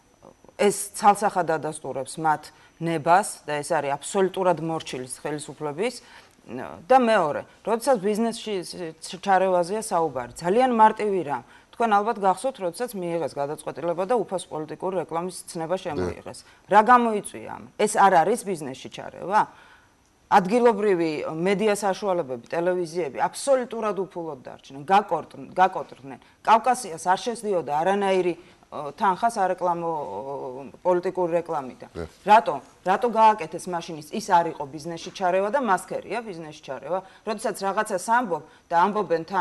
S: ეს ცალსახად დადასტურებს მათ ნებას და ეს არის აბსოლუტურად მორჩილის ხელისუფლების და მეორე, როდესაც ბიზნესში ჩარევაზეა საუბარი, ძალიან მარტივი რამ. თქვენ ალბათ გახსოვთ, როდესაც მიიღეს გადაწყვეტილება და უფას პოლიტიკური რეკლამის ცნება შემოიღეს. რა გამოიწვია ამ? ეს არ არის ბიზნესში ჩარევა? ადგილობრივი მედია საშუალებები, ტელევიზიები აბსოლუტურად უფულოდ დარჩნენ, გაკოტრდნენ. კავკასიას არ შესდიოდა არანაირი თანხა სარეკლამო პოლიტიკური რეკლამიდან. რატო გააკეთეს მაშინ ის არ იყო ბიზნესში ჩარევა და მასკერია ბიზნესში ჩარევა? როდესაც რაღაცას ამბობ და ამბობენ თან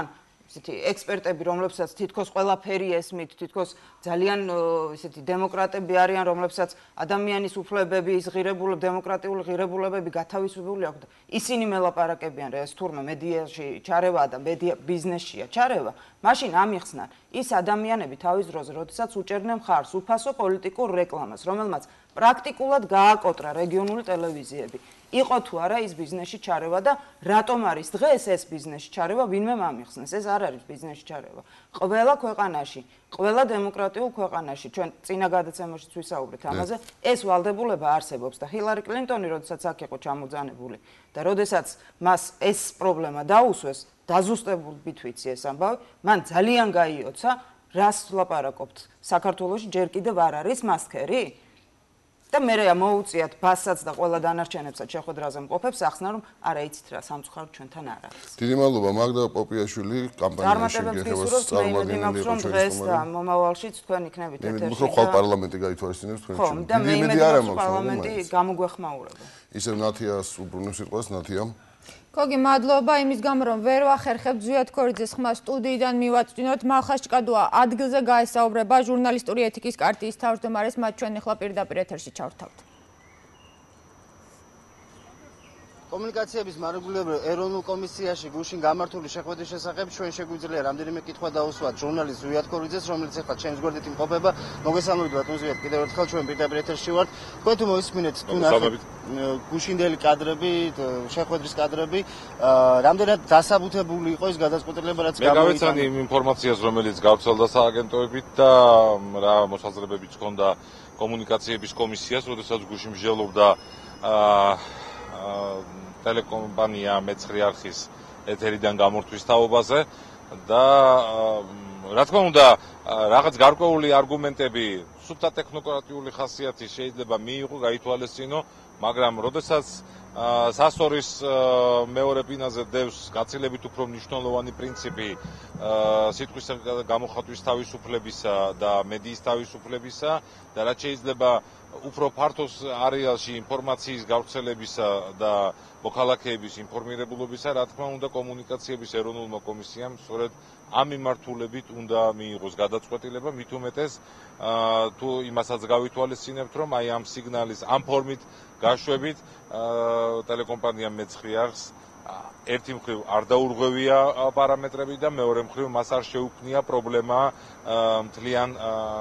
S: ისეთი ექსპერტები, რომლებსაც თითქოს ყველაფერი ესმით, თითქოს ძალიან ისეთი დემოკრატები არიან, რომლებსაც ადამიანის უფლებების ღირებულება, დემოკრატიული ღირებულებები გათავისუფლებული აქვს და ისინი მელაპარაკებიან, ეს თურმე მედიაში ჩარევა და ბიზნესშია ჩარევა, მაშინ ამიხსნან ის ადამიანები თავის დროზე, როდესაც უჭერდნენ მხარს უფასო პოლიტიკურ რეკლამას, რომელმაც პრაქტიკულად გააკოტრა რეგიონული ტელევიზიები. იყო თუ არა ის ბიზნესში ჩარევა და რატომ არის დღეს ეს ბიზნესში ჩარევა, ვინმე ამიხსნეს, ეს არ არის ბიზნესში ჩარევა. ყველა ქვეყანაში, ყველა დემოკრატიულ ქვეყანაში, ჩვენ წინა გადაცემაშიც ვისაუბრეთ ამაზე, ეს ვალდებულება არსებობს და ჰილარი კლინტონი, როდესაც აქ იყო ჩამოძანებული და როდესაც მას ეს პრობლემა დაუსვეს, დაზუსტებით ვიცი ეს ამბავი, მან ძალიან გაიოცა, რას ვლაპარაკობთ. საქართველოში ჯერ კიდევ არ არის მასკერი? და მერეა მოუწიათ ბასაც და ყველა დანარჩენებსაც შეხვედრაზე მყოფებს ახსნა რომ არა იცით რა სამწუხაროდ ჩვენთან არ არის.
R: დიდი მადლობა მაგდა პოპიაშვილი კამპანიაში
S: გეხებას წარმოგიდგენელი იყო დღეს და მომავალშიც თქვენ იქნებით ეთერში.
R: ხო, ხალხ პარლამენტი გაითვალისწინებს თქვენ
S: ჩვენ. დიდი იმედი არ მაქვს პარლამენტი გამოგვეხმაურება.
R: ისევ ნათიას უბრუნებს სიტყვას ნათია.
A: გოგი, მადლობა იმის გამო, რომ ვერ ვახერხებთ ზვიად ქორიძეს ხმას სტუდიიდან მივაწვდინოთ. მალხას ჭკადუა ადგილზე გაესაუბრება ჟურნალისტური ეთიკის კარტის თავმჯდომარეს, მათ ჩვენ ახლა პირდაპირ ეთერში ჩავრთავთ.
T: კომუნიკაციების მარეგულირებელ ეროვნულ კომისიაში გუშინ გამართული შეხვედრის შესახებ ჩვენ შეგვიძლია რამდენიმე კითხვა დაუსვათ ჟურნალისტ ზვიად ქორიძეს, რომელიც ახლა ჩემს გვერდით იმყოფება. მოგესალმებით ბატონ ზვიად, კიდევ ერთხელ ჩვენ პირდაპირ ეთერში ვართ. თქვენ თუ მოისმინეთ თუ ნახეთ გუშინდელი კადრები, შეხვედრის კადრები, რამდენად დასაბუთებული იყო ის გადაწყვეტილება, რაც
U: გამოვიდა. მე გავეცანი იმ ინფორმაციას, რომელიც გავრცელდა სააგენტოებით და რა მოსაზრებებიც ჰქონდა კომუნიკაციების კომისიას, როდესაც გუშინ მსჯელობდა ტელეკომპანია მეცხრე არხის ეთერიდან გამორთვის თაობაზე და რა თქმა უნდა რაღაც გარკვეული არგუმენტები სუფთა ტექნოკრატიული ხასიათის შეიძლება მიიღო, გაითვალისწინო, მაგრამ როდესაც სასტორის მეორე პინაზე დევს გაცილებით უფრო მნიშვნელოვანი პრინციპი სიტყვის გამოხატვის თავისუფლებისა და მედიის თავისუფლებისა და რაც შეიძლება უფრო ფართოს არეალში ინფორმაციის გავრცელებისა და მოქალაქეების ინფორმირებულობისა, რა თქმა უნდა, კომუნიკაციების ეროვნულმა კომისიამ სწორედ ამ მიმართულებით უნდა მიიღოს გადაწყვეტილება, მით უმეტეს თუ იმასაც გავითვალისწინებთ, რომ აი ამ სიგნალის ამ ფორმით გაშვებით ტელეკომპანიამ მეცხრე არხს ერთი მხრივ არ დაურღვევია პარამეტრები და მეორე მხრივ მას არ შეუქმნია პრობლემა მთლიან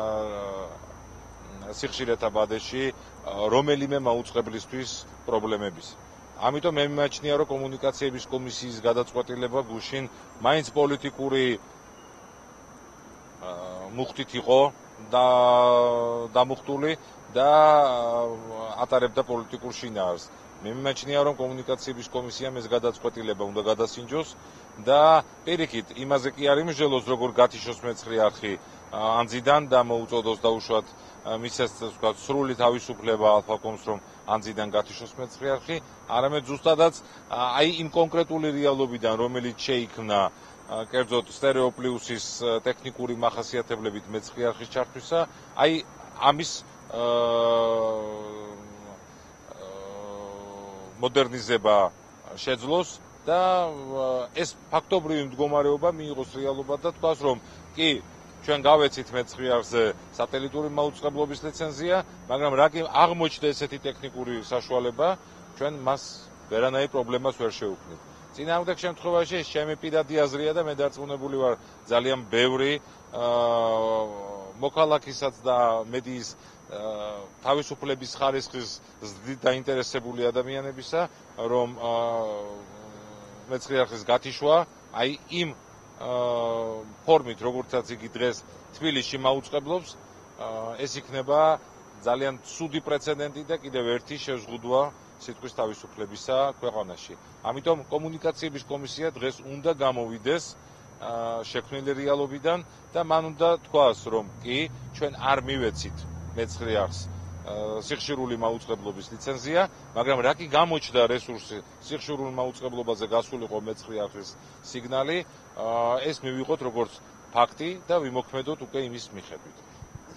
U: სიხშირეთა ბადეში რომელიმე მაუწყებლისთვის პრობლემების. ამიტომ მე მიმაჩნია, რომ კომუნიკაციების კომისიის გადაწყვეტილება გუშინ მაინც პოლიტიკური მუხტით იყო დამუხტული და ატარებდა პოლიტიკურ შინაარს. მე მიმაჩნია, რომ კომუნიკაციების კომისიამ ეს გადაწყვეტილება უნდა გადასინჯოს და პირიქით იმაზე კი არ იმსჯელოს, როგორ გათიშოს მეცხრე არხი ანძიდან და მოუწოდოს დაუშვათ მისცეს თქვა სრული თავისუფლება ალფაკომს, რომ ანძიდან გათიშოს მეცხრე არხი, არამედ ზუსტადაც აი იმ კონკრეტული რეალობიდან, რომელიც შეიქმნა კერძოდ სტერეოპლუსის ტექნიკური მახასიათებლებით მეცხრე არხის ჩართვისა, აი ამის მოდერნიზება შეძლოს და ეს ფაქტობრივი მდგომარეობა მიიღოს რეალობად და თქვას, რომ კი ჩვენ გავეცით მეცხრე არხზე სატელიტური მაუწყებლობის ლიცენზია, მაგრამ რა კი აღმოჩნდა ესეთი ტექნიკური საშუალება, ჩვენ მას ვერანაირ პრობლემას ვერ შევქმნით. წინააღმდეგ შემთხვევაში ეს ჩემი პირადი აზრია და მე დარწმუნებული ვარ ძალიან ბევრი მოქალაქისაც და მედიის თავისუფლების ხარისხის დაინტერესებული ადამიანებისა, რომ მეცხრე არხის გათიშვა აი იმ ფორმით, როგორცაც იგი დღეს თბილისში მაუწყებლობს, ეს იქნება ძალიან ცუდი პრეცედენტი და კიდევ ერთი შეზღუდვა სიტყვის თავისუფლებისა ქვეყანაში. ამიტომ კომუნიკაციების კომისია დღეს უნდა გამოვიდეს შექმნილი რეალობიდან და მან უნდა თქვას, რომ კი ჩვენ არ მივეცით მეცხრე არხს სიხშირული მაუწყებლობის ლიცენზია, მაგრამ რა კი გამოჩნდა რესურსი სიხშირულ მაუწყებლობაზე გასულიყო მეცხრე არხის სიგნალი, ეს მივიღოთ როგორც ფაქტი და ვიმოქმედოთ უკვე იმის მიხედვით.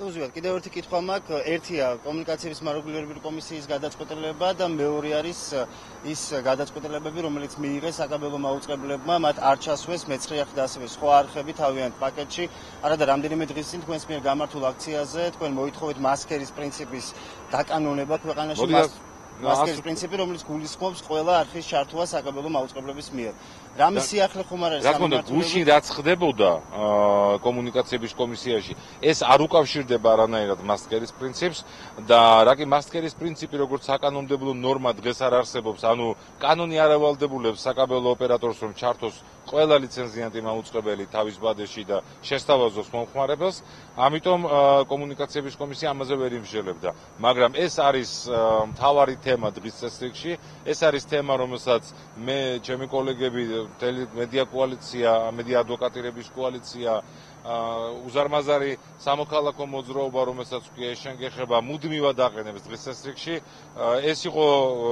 T: ბატონო ზვიად, კიდევ ერთი კითხვა მაქვს, ერთია კომუნიკაციების მარეგულირებული კომისიის გადაწყვეტილება და მეორე არის ის გადაწყვეტილებები, რომელიც მიიღეს საკაბელო მაუწყებლებმა, მათ არ ჩასვეს მეცხრე არხი და ასევე სხვა არხები თავიანთ პაკეტში. არადა რამდენიმე დღის წინ თქვენს მიერ გამართულ აქციაზე თქვენ მოითხოვეთ მასკერის პრინციპის დაკანონება ქვეყანაში, მასკერის პრინციპი, რომელიც გულისხმობს ყველა არხის ჩართვა საკაბელო მაუწყებლების მიერ. რამე სიახლე ხომ არ არის
U: სამართლებრივი? გუშინ რაც ხდებოდა კომუნიკაციების კომისიაში, ეს არ უკავშირდება არანაირად მასკერის პრინციპს და რაკი მასკერის პრინციპი როგორც საკანონმდებლო ნორმა დღეს არ არსებობს, ანუ კანონი არ ავალდებულებს საკაბელო ოპერატორს რომ ჩართოს ყველა ლიცენზიანტი მაუწყებელი თავის ბადეში და შესთავაზოს მომხმარებელს, ამიტომ კომუნიკაციების კომისია ამაზე ვერ იმსჯელებდა. მაგრამ ეს არის მთავარი თემა დღის წესრიგში, ეს არის თემა, რომელსაც მე, ჩემი კოლეგები, მედია კოალიცია, მედია ადვოკატირების კოალიცია, უზარმაზარი სამოქალაქო მოძრაობა, რომელსაც კი შენგეხება, მუდმივად აყენებს დღის წესრიგში. ეს იყო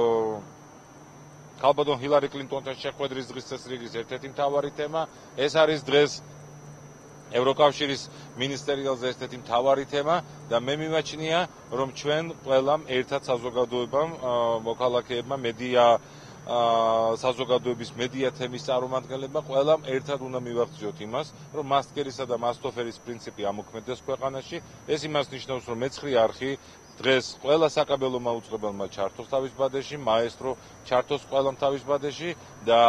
U: ქალბატონ ჰილარი კლინტონთან შეხვედრის დღის წესრიგის ერთ-ერთი მთავარი თემა. ეს არის დღეს ევროკავშირის მინისტერიალზე ერთ-ერთი მთავარი თემა და მე მიმაჩნია, რომ ჩვენ ყველამ ერთად საზოგადოებამ, მოქალაქეებმა, მედია საზოგადოების მედია თემის წარმომადგენლებმა ყველამ ერთად უნდა მივახციოთ იმას, რომ მასკერისა და მასტოფერის პრინციპი ამოქმედდეს ქვეყანაში. ეს იმას ნიშნავს, რომ მეცხრე არხი დღეს ყველა საკაბელო მაუწყებელმა ჩართოს თავის ბადეში, მაესტრო ჩართოს ყველამ თავის ბადეში და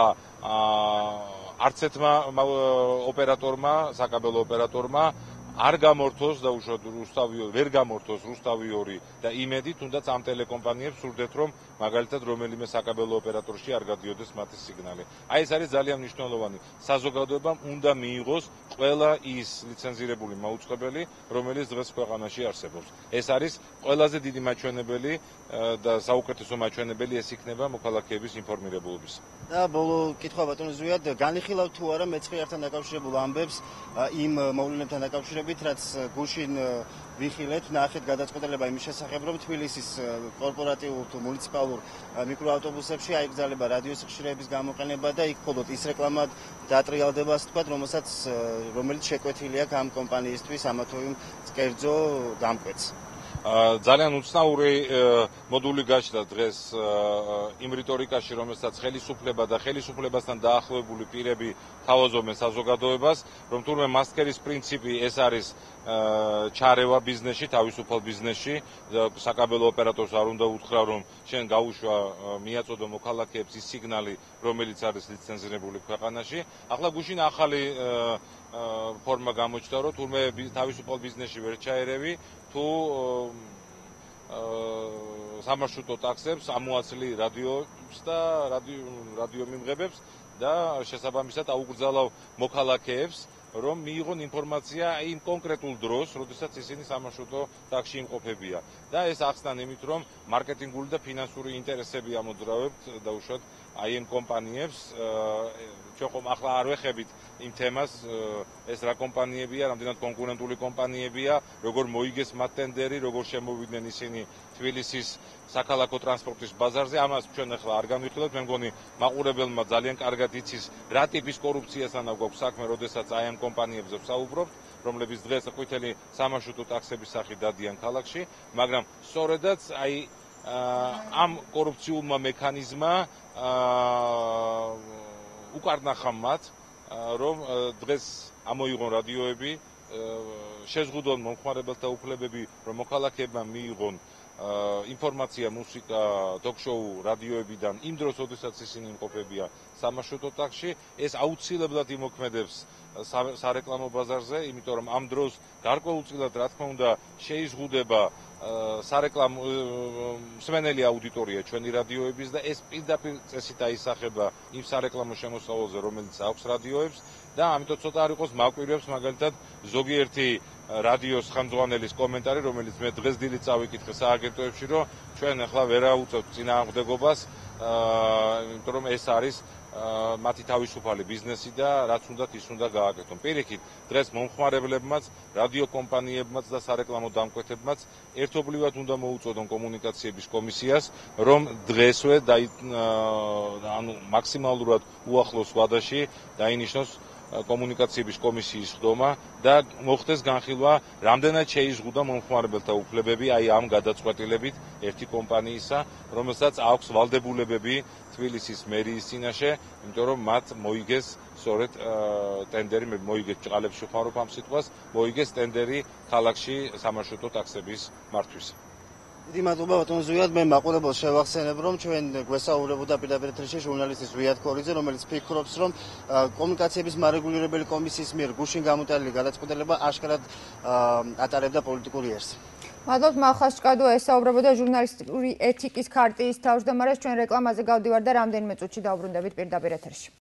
U: არც ერთმა ოპერატორმა, საკაბელო ოპერატორმა არ გამორთოს და უშუალოდ ვერ გამორთოს რუსთავი 2 და იმედი, თუნდაც ამ ტელეკომპანიებს სურდეთ, რომ მაგალითად რომელიმე საკაბელო ოპერატორში არ გადიოდეს მათი სიგნალი. აი ეს არის ძალიან მნიშვნელოვანი. საზოგადოებამ უნდა მიიღოს ყველა ის ლიცენზირებული მაუწყებელი, რომელიც დღეს ქვეყანაში არსებობს. ეს არის ყველაზე დიდი მაჩვენებელი და საუკეთესო მაჩვენებელი ეს იქნება მოქალაქეების ინფორმირებულობის.
T: და ბოლო კითხვა ბატონო ზვიად, განიხილავთ თუ არა მეცხრე არხთან დაკავშირებულ ამბებს იმ მოვლენებთან დაკავშირებით, რაც გუშინ ვიხილეთ, ნახეთ გადაწყვეტილება იმის შესახებ, რომ თბილისის კორპორატიულ თუ მუნიციპალურ მიკროავტობუსებში აიგზავნება რადიოს ხშირების გამოყენება და იქ მხოლოდ ის რეკლამა დაატრიალდება, ასე ვთქვათ, რომელიც შეკვეთილი აქვს ამ კომპანიისთვის ამა თუ იმ კერძო დამკვეთს.
U: ძალიან უცნაური მოდული გაჩნდა დღეს იმ რიტორიკაში, რომელსაც ხელისუფლება და ხელისუფლებასთან დაახლოებული პირები თავაზობენ საზოგადოებას, რომ თურმე მასკერის პრინციპი ეს არის ჩარევა ბიზნესში, თავისუფალ ბიზნესში, საკაბელო ოპერატორს არ უნდა უთხრა, რომ შენ გაუშვა, მიაწოდო მოქალაქეებს ის სიგნალი, რომელიც არის ლიცენზირებული ქვეყანაში. ახლა გუშინ ახალი ფორმა გამოჩნდა, რომ თურმე თავისუფალ ბიზნესში ვერ ჩაერევი, თუ სამარშრუტო ტაქსებს ამოაცლი რადიოებს და რადიო მიმღებებს და შესაბამისად აუკრძალავ მოქალაქეებს, რომ მიიღონ ინფორმაცია იმ კონკრეტულ დროს, როდესაც ისინი სამარშრუტო ტაქსში იმყოფებია. და ეს ახსნა იმით, რომ მარკეტინგული და ფინანსური ინტერესები ამოძრავებთ და უშუალოდ აი ამ კომპანიებს ჩვენ ხომ ახლა არ ვეხებით იმ თემას, ეს რა კომპანიებია, რამდენად კონკურენტული კომპანიებია, როგორ მოიგეს მათ ტენდერი, როგორ შემოვიდნენ ისინი თბილისის საქალაქო ტრანსპორტის ბაზარზე, ამას ჩვენ ახლა არ განვიხილავთ. მე მგონი მაყურებელმა ძალიან კარგად იცის, რა ტიპის კორუფციასთან გვაქვს საქმე, როდესაც აი ამ კომპანიებზე ვსაუბრობთ, რომლებიც დღეს ყვითელი სამარშრუტო ტაქსების სახით დადიან ქალაქში, მაგრამ სწორედაც აი ამ კორუფციულმა მექანიზმმა უკარნახა მათ, რომ დღეს ამოიღონ რადიოები, შეზღუდონ მომხმარებელთა უფლებები, რომ მოქალაქეებმა მიიღონ ინფორმაცია, მუსიკა, ток-შოუ რადიოებიდან იმ დროს, როდესაც ისინი იმყოფებიან სამარშრუტო ტაქსში, ეს აუცილებლად იმოქმედებს სარეკლამო ბაზარზე, იმიტომ რომ ამ დროს გარკვეულწილად, რა თქმა უნდა, შეიზღუდება სარეკლამო მსმენელი აუდიტორია ჩვენი რადიოების და ეს პირდაპირ წესით აისახება იმ სარეკლამო შემოსავალზე, რომელიც აქვს რადიოებს და ამიტომ ცოტა არ იყოს მაკვირვებს, მაგალითად ზოგიერთი რადიოს ხელმძღვანელის კომენტარი, რომელიც მე დღეს დილით წავიკითხე სააგენტოებში, რომ ჩვენ ახლა ვერაუწევთ წინააღმდეგობას, იმიტომ რომ ეს არის მათი თავისუფალი ბიზნესი და რაც უნდათ ის უნდა გააკეთონ. პირიქით, დღეს მომხმარებლებმაც, რადიო კომპანიებმაც და სარეკლამო დამკვეთებმაც ერთობლივად უნდა მოუწოდონ კომუნიკაციების კომისიას, რომ დღესვე ანუ მაქსიმალურად უახლოს ვადაში დაინიშნოს კომუნიკაციების კომისიის ხდომა და მოხდეს განხილვა, რამდენად შეიზღუდა მომხმარებელთა უფლებები აი ამ გადაწყვეტილებით ერთი კომპანიისა, რომელსაც აქვს ვალდებულებები თბილისის მერიის წინაშე, იმიტომ რომ მათ მოიგეს სწორედ ტენდერი, მოიგეს ჭყალებში ხმარობ ამ სიტყვას, მოიგეს ტენდერი ქალაქში სამარშრუტო ტაქსების მართვისა.
T: დიდი მადლობა ბატონ ზვიად, მე მაყურებელს შევახსენებ, რომ ჩვენ გვესაუბრებოდა პირდაპირ ეთერში ჟურნალისტი ზვიად ქორიძე, რომელიც ფიქრობს, რომ კომუნიკაციების მარეგულირებელი კომისიის მიერ გუშინ გამოტანილი გადაწყვეტილება აშკარად ატარებდა პოლიტიკური ერს.
A: მადლობთ, მახას ჭკადოა ესაუბრებოდა ჟურნალისტური ეთიკის ქარტიის თავმჯდომარეს. ჩვენ რეკლამაზე გავდივართ და რამდენიმე წუთში დავბრუნდებით პირდაპირ ეთერში.